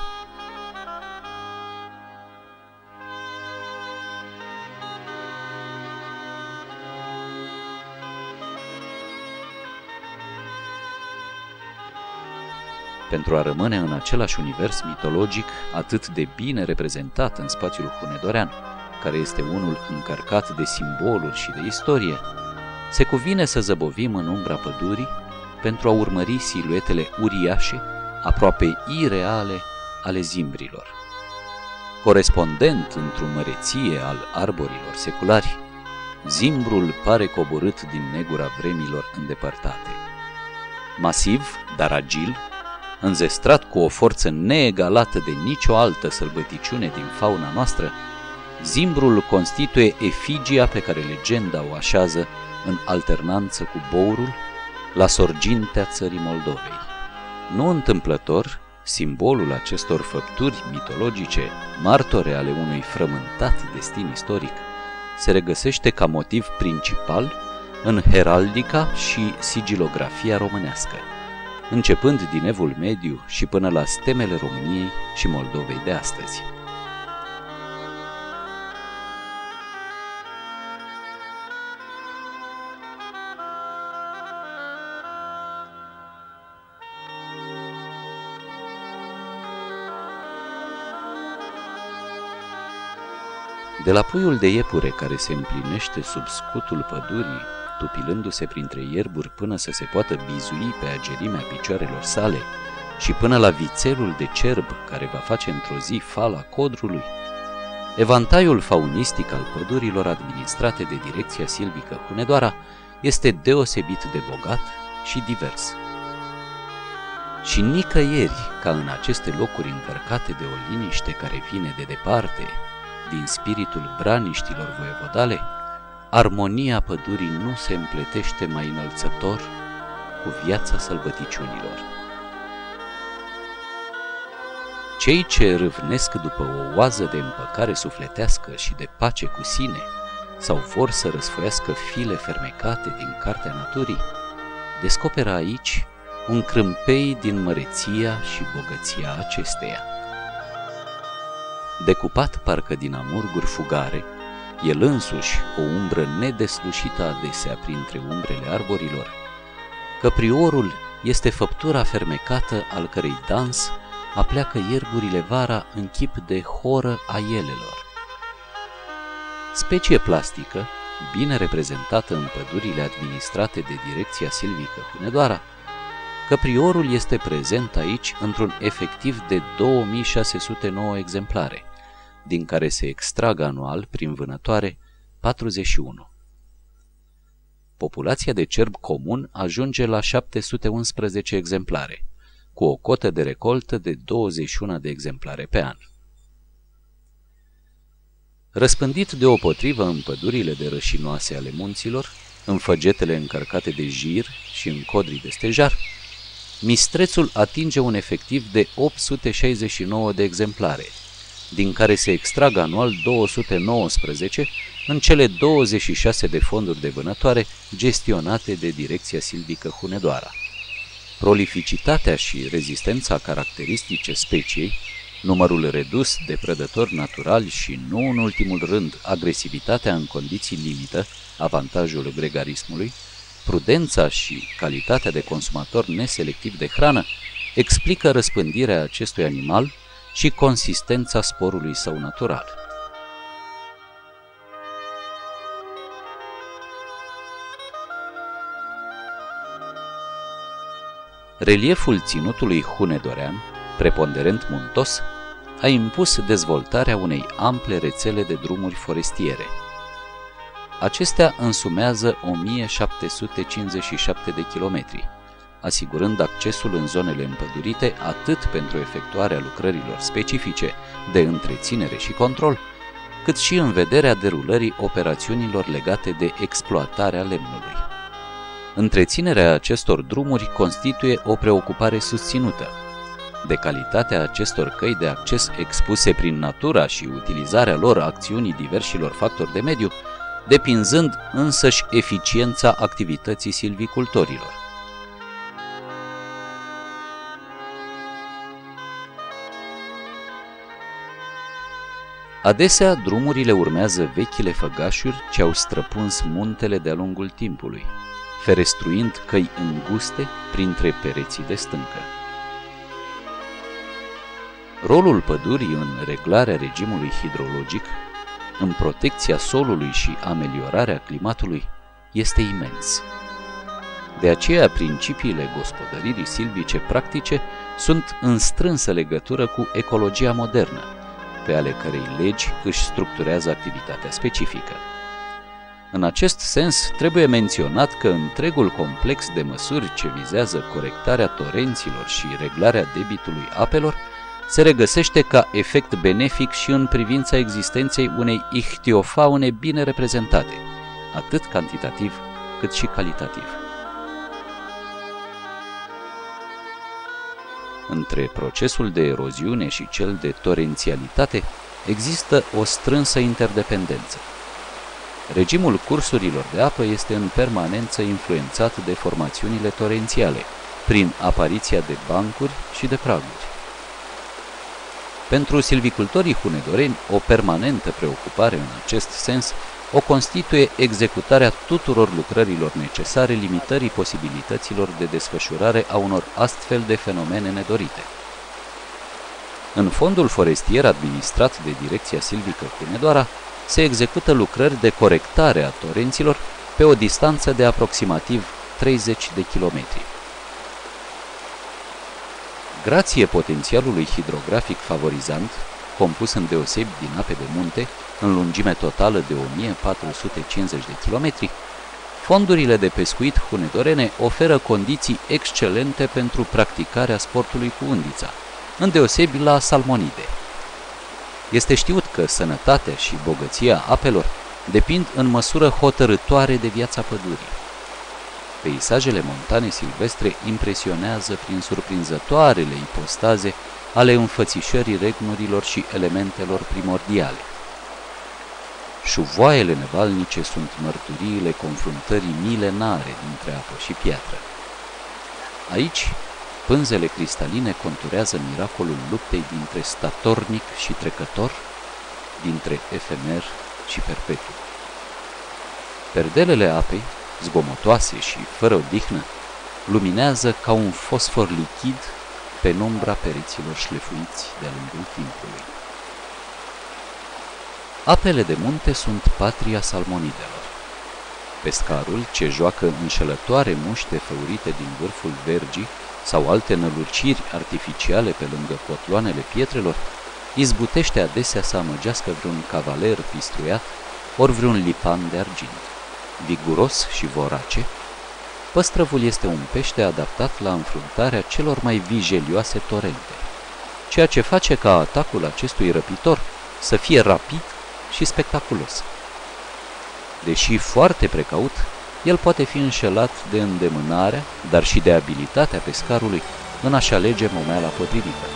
Pentru a rămâne în același univers mitologic atât de bine reprezentat în spațiul hunedorean, care este unul încărcat de simboluri și de istorie, se cuvine să zăbovim în umbra pădurii pentru a urmări siluetele uriașe, aproape ireale, ale zimbrilor. Corespondent într-o măreție al arborilor seculari, zimbrul pare coborât din negura vremilor îndepărtate. Masiv, dar agil, înzestrat cu o forță neegalată de nicio altă sălbăticiune din fauna noastră, zimbrul constituie efigia pe care legenda o așează în alternanță cu bourul la sorgintea țării Moldovei. Nu întâmplător, simbolul acestor făpturi mitologice, martore ale unui frământat destin istoric, se regăsește ca motiv principal în heraldica și sigilografia românească, începând din Evul Mediu și până la stemele României și Moldovei de astăzi. De la puiul de iepure care se împlinește sub scutul pădurii, tupilându-se printre ierburi până să se poată bizui pe agerimea picioarelor sale, și până la vițelul de cerb care va face într-o zi fala codrului, evantaiul faunistic al pădurilor administrate de Direcția Silvică Hunedoara este deosebit de bogat și divers. Și nicăieri, ca în aceste locuri încărcate de o liniște care vine de departe, din spiritul braniștilor voievodale, armonia pădurii nu se împletește mai înălțător cu viața sălbăticiunilor. Cei ce râvnesc după o oază de împăcare sufletească și de pace cu sine, sau vor să răsfoiască file fermecate din cartea naturii, descoperă aici un crâmpei din măreția și bogăția acesteia. Decupat parcă din amurguri fugare, el însuși o umbră nedeslușită adesea printre umbrele arborilor, căpriorul este făptura fermecată al cărei dans apleacă ierburile vara în chip de horă a ielelor. Specie plastică, bine reprezentată în pădurile administrate de Direcția Silvică Hunedoara, căpriorul este prezent aici într-un efectiv de două mii șase sute nouă exemplare, din care se extrag anual, prin vânătoare, patruzeci și unu. Populația de cerb comun ajunge la șapte sute unsprezece exemplare, cu o cotă de recoltă de douăzeci și unu de exemplare pe an. Răspândit deopotrivă în pădurile de rășinoase ale munților, în făgetele încărcate de jir și în codrii de stejar, mistrețul atinge un efectiv de opt sute șaizeci și nouă de exemplare, din care se extrag anual două sute nouăsprezece în cele douăzeci și șase de fonduri de vânătoare gestionate de Direcția Silvică Hunedoara. Prolificitatea și rezistența caracteristice speciei, numărul redus de prădători naturali și, nu în ultimul rând, agresivitatea în condiții limită, avantajul gregarismului, prudența și calitatea de consumator neselectiv de hrană, explică răspândirea acestui animal și consistența sporului său natural. Relieful ținutului hunedorean, preponderent muntos, a impus dezvoltarea unei ample rețele de drumuri forestiere. Acestea însumează o mie șapte sute cincizeci și șapte de kilometri, asigurând accesul în zonele împădurite atât pentru efectuarea lucrărilor specifice de întreținere și control, cât și în vederea derulării operațiunilor legate de exploatarea lemnului. Întreținerea acestor drumuri constituie o preocupare susținută. De calitatea acestor căi de acces expuse prin natura și utilizarea lor acțiunii diversilor factori de mediu, depinzând însăși eficiența activității silvicultorilor. Adesea, drumurile urmează vechile făgașuri ce au străpuns muntele de-a lungul timpului, ferestruind căi înguste printre pereții de stâncă. Rolul pădurii în reglarea regimului hidrologic, în protecția solului și ameliorarea climatului, este imens. De aceea, principiile gospodăririi silvice practice sunt în strânsă legătură cu ecologia modernă, pe ale cărei legi își structurează activitatea specifică. În acest sens, trebuie menționat că întregul complex de măsuri ce vizează corectarea torenților și reglarea debitului apelor se regăsește ca efect benefic și în privința existenței unei ichtiofaune bine reprezentate, atât cantitativ cât și calitativ. Între procesul de eroziune și cel de torențialitate există o strânsă interdependență. Regimul cursurilor de apă este în permanență influențat de formațiunile torențiale, prin apariția de bancuri și de praguri. Pentru silvicultorii hunedoreni, o permanentă preocupare în acest sens o constituie executarea tuturor lucrărilor necesare limitării posibilităților de desfășurare a unor astfel de fenomene nedorite. În fondul forestier administrat de Direcția Silvică Hunedoara se execută lucrări de corectare a torenților pe o distanță de aproximativ treizeci de kilometri. Grație potențialului hidrografic favorizant, compus îndeosebi din ape de munte, în lungime totală de o mie patru sute cincizeci de kilometri, fondurile de pescuit hunedorene oferă condiții excelente pentru practicarea sportului cu undița, îndeosebi la salmonide. Este știut că sănătatea și bogăția apelor depind în măsură hotărâtoare de viața pădurii. Peisajele montane silvestre impresionează prin surprinzătoarele ipostaze ale înfățișării regnurilor și elementelor primordiale. Șuvoaiele nevalnice sunt mărturiile confruntării milenare dintre apă și piatră. Aici, pânzele cristaline conturează miracolul luptei dintre statornic și trecător, dintre efemer și perpetu. Perdelele apei, zgomotoase și fără odihnă, luminează ca un fosfor lichid penumbra pereților șlefuiți de-a lungul timpului. Apele de munte sunt patria salmonidelor. Pescarul ce joacă înșelătoare muște făurite din vârful vergii sau alte năluciri artificiale pe lângă cotloanele pietrelor, izbutește adesea să amăgească vreun cavaler pistruiat ori vreun lipan de argint. Viguros și vorace, păstrăvul este un pește adaptat la înfruntarea celor mai vijelioase torente, ceea ce face ca atacul acestui răpitor să fie rapid și spectaculos. Deși foarte precaut, el poate fi înșelat de îndemânarea, dar și de abilitatea pescarului în a-și alege momeala potrivită.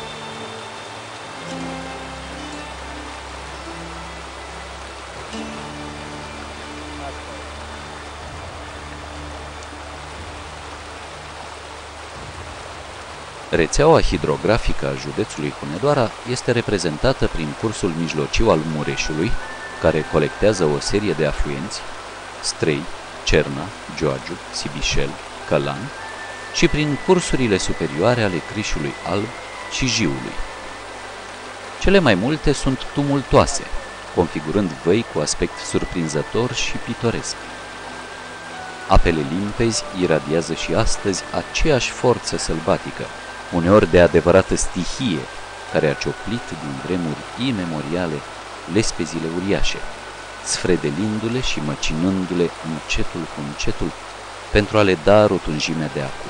Rețeaua hidrografică a județului Hunedoara este reprezentată prin cursul mijlociu al Mureșului, care colectează o serie de afluenți, Strei, Cerna, Gioagiu, Sibișel, Călan, și prin cursurile superioare ale Crișului Alb și Jiului. Cele mai multe sunt tumultoase, configurând văi cu aspect surprinzător și pitoresc. Apele limpezi iradiază și astăzi aceeași forță sălbatică, uneori de adevărată stihie, care a cioplit din vremuri imemoriale lespezile uriașe, sfredelindu-le și măcinându-le încetul cu încetul pentru a le da rotunjimea de acum.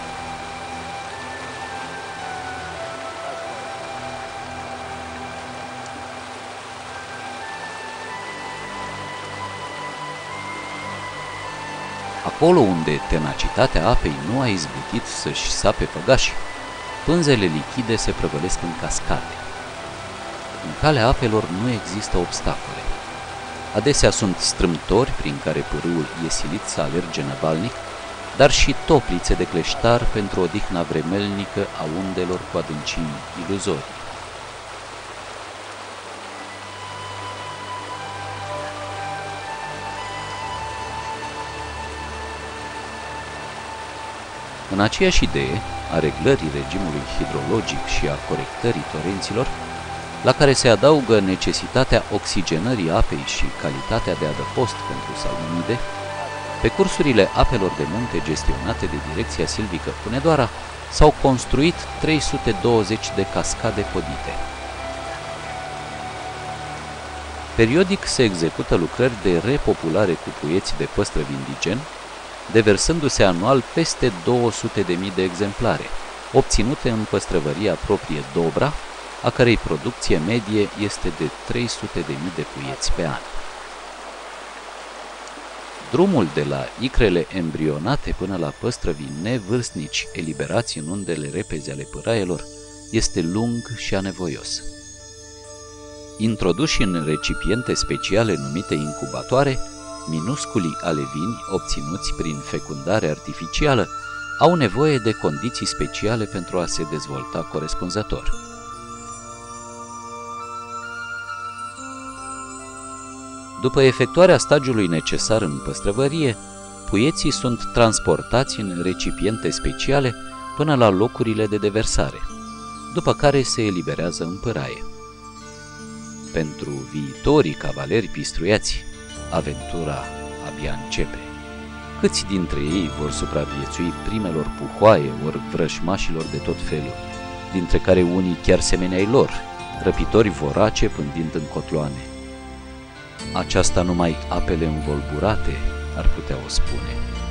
Acolo unde tenacitatea apei nu a izbutit să-și sape făgașii, pânzele lichide se prăvălesc în cascade. În calea apelor nu există obstacole. Adesea sunt strâmtori prin care pârâul e silit să alerge năvalnic, dar și toplițe de cleștar pentru odihna vremelnică a undelor cu adâncimi iluzorii. În aceeași idee a reglării regimului hidrologic și a corectării torenților, la care se adaugă necesitatea oxigenării apei și calitatea de adăpost pentru salmonide, pe cursurile apelor de munte gestionate de Direcția Silvică Hunedoara s-au construit trei sute douăzeci de cascade podite. Periodic se execută lucrări de repopulare cu puieți de păstrăvi indigen, deversându-se anual peste două sute de mii de exemplare, obținute în păstrăvăria proprie Dobra, a cărei producție medie este de trei sute de mii de puieți pe an. Drumul de la icrele embrionate până la păstrăvii nevârstnici eliberați în undele repezi ale pâraielor este lung și anevoios. Introduși în recipiente speciale numite incubatoare, minusculii alevini obținuți prin fecundare artificială au nevoie de condiții speciale pentru a se dezvolta corespunzător. După efectuarea stagiului necesar în păstrăvărie, puieții sunt transportați în recipiente speciale până la locurile de deversare, după care se eliberează în pâraie. Pentru viitorii cavaleri pistruiați, aventura abia începe. Câți dintre ei vor supraviețui primelor puhoaie ori vrășmașilor de tot felul, dintre care unii chiar semenei lor, răpitori vorace pândind în cotloane. Aceasta numai apele învolburate ar putea o spune.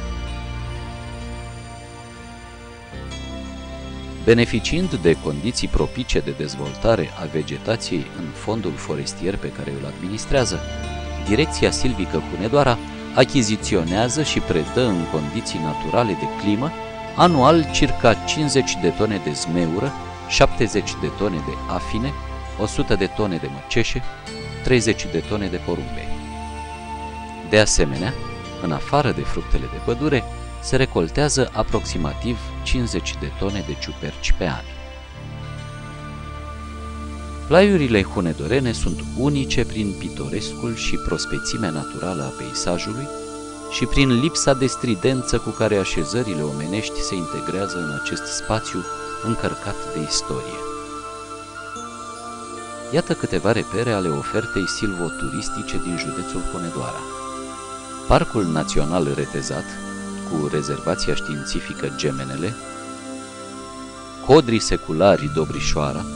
Beneficiind de condiții propice de dezvoltare a vegetației în fondul forestier pe care îl administrează, Direcția Silvică Hunedoara achiziționează și predă în condiții naturale de climă anual circa cincizeci de tone de zmeură, șaptezeci de tone de afine, o sută de tone de măceșe, treizeci de tone de porumbe. De asemenea, în afară de fructele de pădure, se recoltează aproximativ cincizeci de tone de ciuperci pe an. Plaiurile hunedorene sunt unice prin pitorescul și prospețimea naturală a peisajului și prin lipsa de stridență cu care așezările omenești se integrează în acest spațiu încărcat de istorie. Iată câteva repere ale ofertei silvoturistice din județul Hunedoara. Parcul Național Retezat, cu rezervația științifică Gemenele, Codrii Seculari Dobrișoara,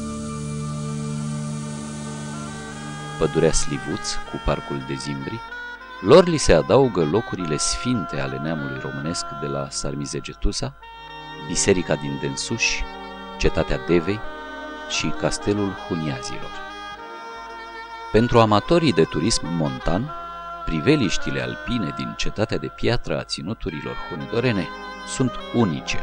Pădurea Slivuț, cu Parcul de Zimbri. Lor li se adaugă locurile sfinte ale neamului românesc de la Sarmizegetusa, Biserica din Densuși, Cetatea Devei și Castelul Huniazilor. Pentru amatorii de turism montan, priveliștile alpine din Cetatea de Piatră a ținuturilor hunedorene sunt unice.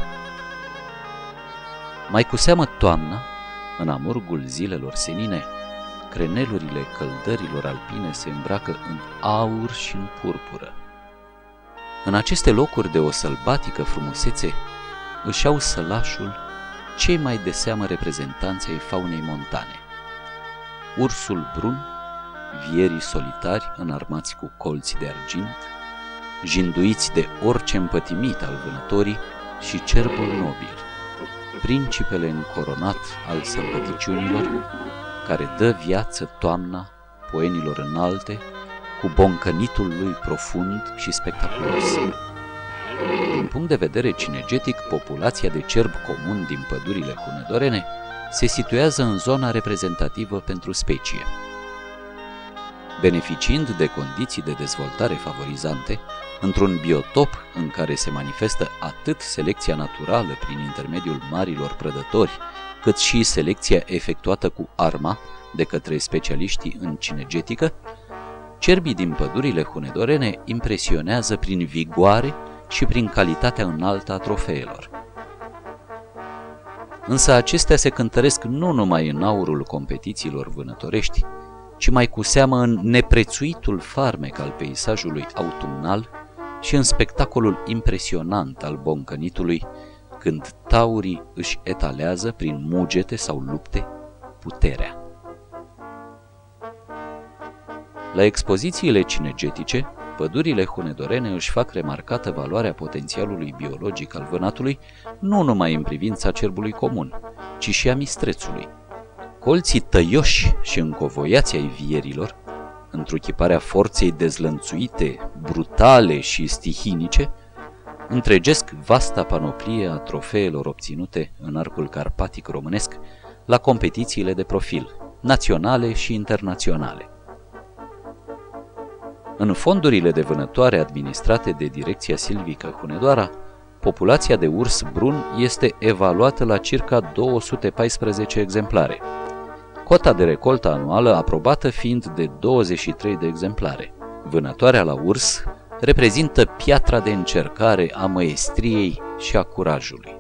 Mai cu seamă toamna, în amurgul zilelor senine, crenelurile căldărilor alpine se îmbracă în aur și în purpură. În aceste locuri de o sălbatică frumusețe își au sălașul cei mai de seamă reprezentanți ai faunei montane. Ursul brun, vierii solitari înarmați cu colți de argint, jinduiți de orice împătimit al vânătorii și cerbul nobil, principele încoronat al sălbăticiunilor, care dă viață toamna poenilor înalte, cu boncănitul lui profund și spectaculos. Din punct de vedere cinegetic, populația de cerb comun din pădurile hunedorene se situează în zona reprezentativă pentru specie. Beneficiind de condiții de dezvoltare favorizante, într-un biotop în care se manifestă atât selecția naturală prin intermediul marilor prădători, cât și selecția efectuată cu arma de către specialiștii în cinegetică, cerbii din pădurile hunedorene impresionează prin vigoare și prin calitatea înaltă a trofeelor. Însă acestea se cântăresc nu numai în aurul competițiilor vânătorești, ci mai cu seamă în neprețuitul farmec al peisajului autumnal și în spectacolul impresionant al boncănitului, când taurii își etalează prin mugete sau lupte puterea. La expozițiile cinegetice, pădurile hunedorene își fac remarcată valoarea potențialului biologic al vânatului, nu numai în privința cerbului comun, ci și a mistrețului. Colții tăioși și încovoiați ai vierilor, întruchiparea forței dezlănțuite, brutale și stihinice, întregesc vasta panoplie a trofeelor obținute în arcul carpatic românesc la competițiile de profil, naționale și internaționale. În fondurile de vânătoare administrate de Direcția Silvică Hunedoara, populația de urs brun este evaluată la circa două sute paisprezece exemplare, cota de recoltă anuală aprobată fiind de douăzeci și trei de exemplare. Vânătoarea la urs reprezintă piatra de încercare a măestriei și a curajului.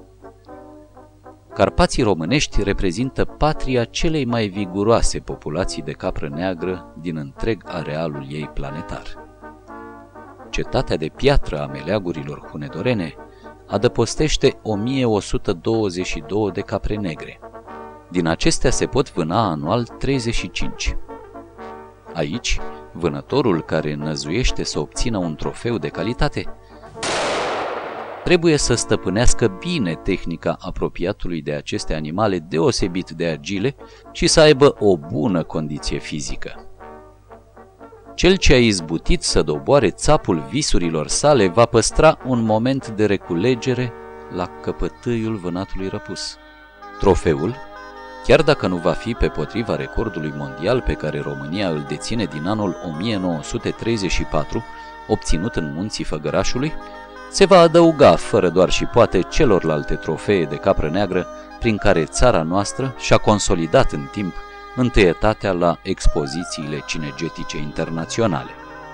Carpații românești reprezintă patria celei mai viguroase populații de capră neagră din întreg arealul ei planetar. Cetatea de Piatră a meleagurilor hunedorene adăpostește o mie o sută douăzeci și două de capre negre. Din acestea se pot vâna anual treizeci și cinci. Aici, vânătorul care năzuiește să obțină un trofeu de calitate trebuie să stăpânească bine tehnica apropiatului de aceste animale deosebit de agile și să aibă o bună condiție fizică. Cel ce a izbutit să doboare țapul visurilor sale va păstra un moment de reculegere la căpătâiul vânatului răpus. Trofeul, chiar dacă nu va fi pe potriva recordului mondial pe care România îl deține din anul o mie nouă sute treizeci și patru, obținut în munții Făgărașului, se va adăuga fără doar și poate celorlalte trofee de capră neagră prin care țara noastră și-a consolidat în timp întâietatea la expozițiile cinegetice internaționale.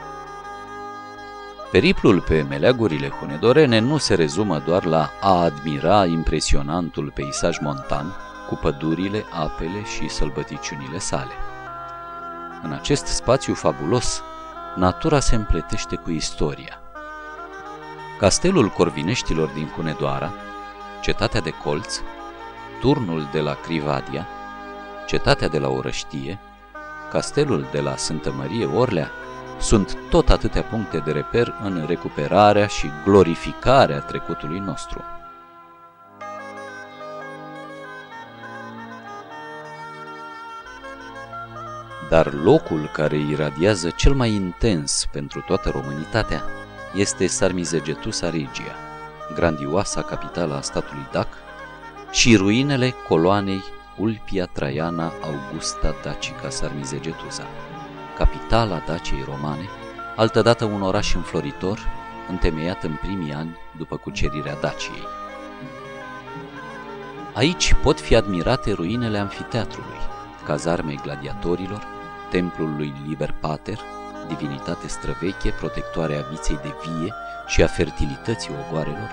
Periplul pe meleagurile hunedorene nu se rezumă doar la a admira impresionantul peisaj montan, cu pădurile, apele și sălbăticiunile sale. În acest spațiu fabulos, natura se împletește cu istoria. Castelul Corvineștilor din Hunedoara, Cetatea de Colț, Turnul de la Crivadia, Cetatea de la Orăștie, Castelul de la Sfântă Mărie Orlea sunt tot atâtea puncte de reper în recuperarea și glorificarea trecutului nostru. Dar locul care iradiază cel mai intens pentru toată românitatea este Sarmizegetusa Regia, grandioasa capitală a statului Dac, și ruinele coloanei Ulpia Traiana Augusta Dacica Sarmizegetusa, capitala Daciei romane, altădată un oraș înfloritor, întemeiat în primii ani după cucerirea Daciei. Aici pot fi admirate ruinele amfiteatrului, cazarmei gladiatorilor, templul lui Liber Pater, divinitate străveche, protectoare a viței de vie și a fertilității ogoarelor,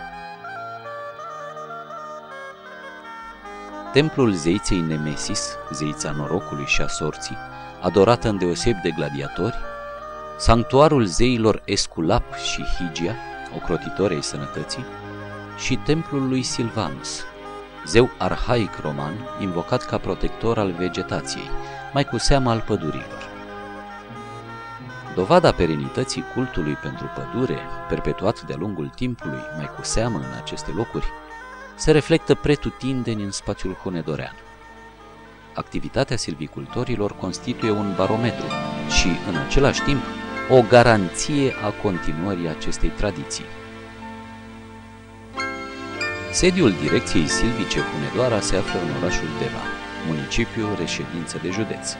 templul zeiței Nemesis, zeița norocului și a sorții, adorată îndeosebi de gladiatori, sanctuarul zeilor Esculap și Higia, ocrotitori ai sănătății, și templul lui Silvanus, zeu arhaic roman, invocat ca protector al vegetației, mai cu seamă al pădurilor. Dovada perenității cultului pentru pădure, perpetuat de-a lungul timpului, mai cu seamă în aceste locuri, se reflectă pretutindeni în spațiul hunedorean. Activitatea silvicultorilor constituie un barometru și, în același timp, o garanție a continuării acestei tradiții. Sediul Direcției Silvice Hunedoara se află în orașul Deva, municipiu reședință de județ.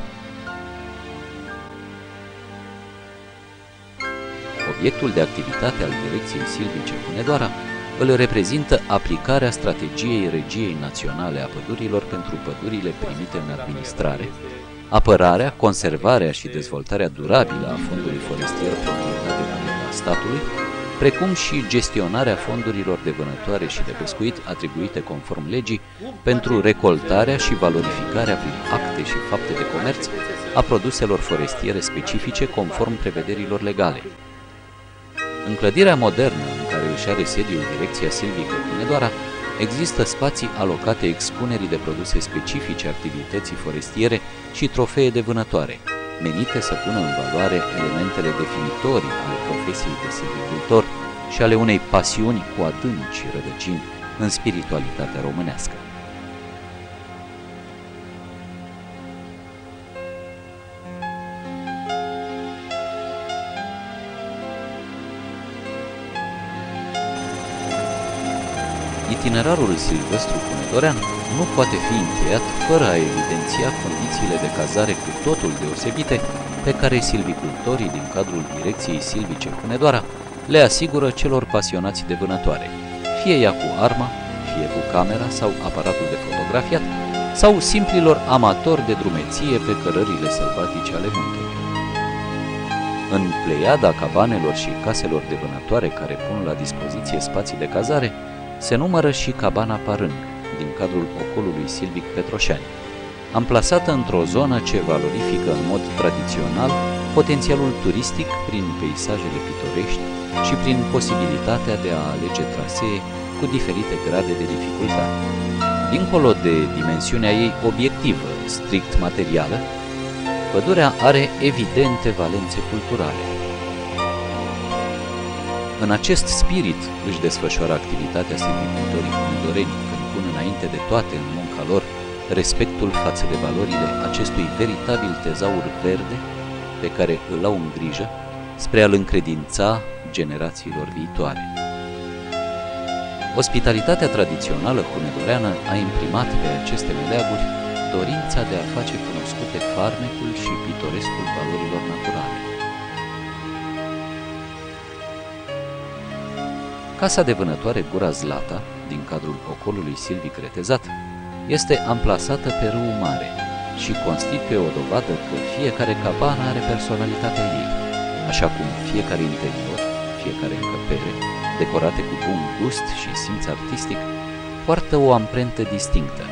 Obiectul de activitate al Direcției Silvice Hunedoara îl reprezintă aplicarea strategiei Regiei Naționale a Pădurilor pentru pădurile primite în administrare, apărarea, conservarea și dezvoltarea durabilă a fondului forestier proprietate publică a statului, precum și gestionarea fondurilor de vânătoare și de pescuit atribuite conform legii pentru recoltarea și valorificarea prin acte și fapte de comerț a produselor forestiere specifice conform prevederilor legale. În clădirea modernă în care își are sediul Direcția Silvică Hunedoara, există spații alocate expunerii de produse specifice activității forestiere și trofee de vânătoare, menite să pună în valoare elementele definitorii ale profesiei de silvicultor și ale unei pasiuni cu adânci rădăcini în spiritualitatea românească. Itinerarul silvestru hunedorean nu poate fi încheiat fără a evidenția condițiile de cazare cu totul deosebite pe care silvicultorii din cadrul Direcției Silvice Hunedoara le asigură celor pasionați de vânătoare, fie ea cu arma, fie cu camera sau aparatul de fotografiat, sau simplilor amatori de drumeție pe cărările sălbatice ale muntelui. În pleiada cabanelor și caselor de vânătoare care pun la dispoziție spații de cazare, se numără și cabana Parâng, din cadrul ocolului silvic Petroșani, amplasată într-o zonă ce valorifică în mod tradițional potențialul turistic prin peisajele pitorești și prin posibilitatea de a alege trasee cu diferite grade de dificultate. Dincolo de dimensiunea ei obiectivă, strict materială, pădurea are evidente valențe culturale. În acest spirit își desfășoară activitatea silvicultorii hunedoreni, când pun înainte de toate în munca lor respectul față de valorile acestui veritabil tezaur verde pe care îl au în grijă spre a-l încredința generațiilor viitoare. Ospitalitatea tradițională hunedoreană a imprimat pe aceste meleaguri dorința de a face cunoscute farmecul și pitorescul valorilor naturale. Casa de vânătoare Gura Zlata, din cadrul ocolului silvic retezat, este amplasată pe râul mare și constituie o dovadă că fiecare cabană are personalitatea ei, așa cum fiecare interior, fiecare încăpere, decorate cu bun gust și simț artistic, poartă o amprentă distinctă.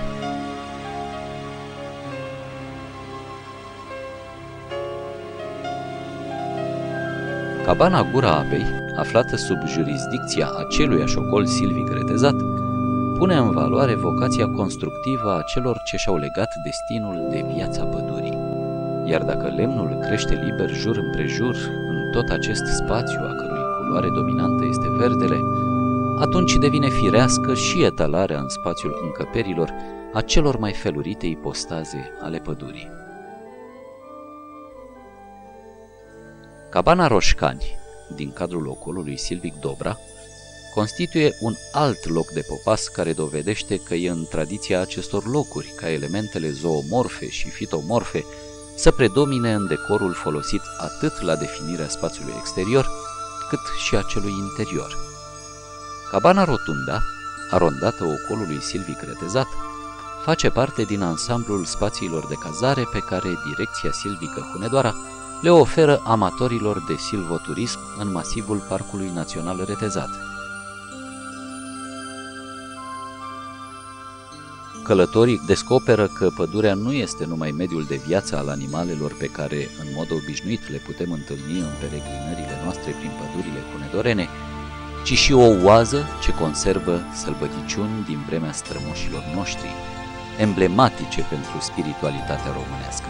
Cabana Gura Apei, aflată sub jurisdicția aceluiași ocol silvic retezat, pune în valoare vocația constructivă a celor ce și-au legat destinul de viața pădurii. Iar dacă lemnul crește liber jur împrejur în tot acest spațiu a cărui culoare dominantă este verdele, atunci devine firească și etalarea în spațiul încăperilor a celor mai felurite ipostaze ale pădurii. Cabana Roșcani, din cadrul ocolului silvic Dobra, constituie un alt loc de popas care dovedește că e în tradiția acestor locuri ca elementele zoomorfe și fitomorfe să predomine în decorul folosit atât la definirea spațiului exterior, cât și a celui interior. Cabana Rotunda, arondată ocolului silvic retezat, face parte din ansamblul spațiilor de cazare pe care Direcția Silvică Hunedoara le oferă amatorilor de silvoturism în masivul Parcului Național Retezat. Călătorii descoperă că pădurea nu este numai mediul de viață al animalelor pe care în mod obișnuit le putem întâlni în peregrinările noastre prin pădurile hunedorene, ci și o oază ce conservă sălbăticiuni din vremea strămoșilor noștri, emblematice pentru spiritualitatea românească.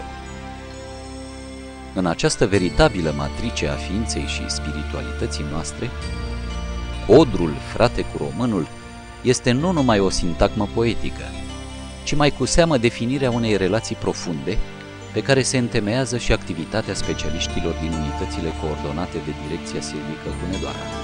În această veritabilă matrice a ființei și spiritualității noastre, codrul frate cu românul este nu numai o sintagmă poetică, ci mai cu seamă definirea unei relații profunde pe care se întemeiază și activitatea specialiștilor din unitățile coordonate de Direcția Silvică Hunedoara.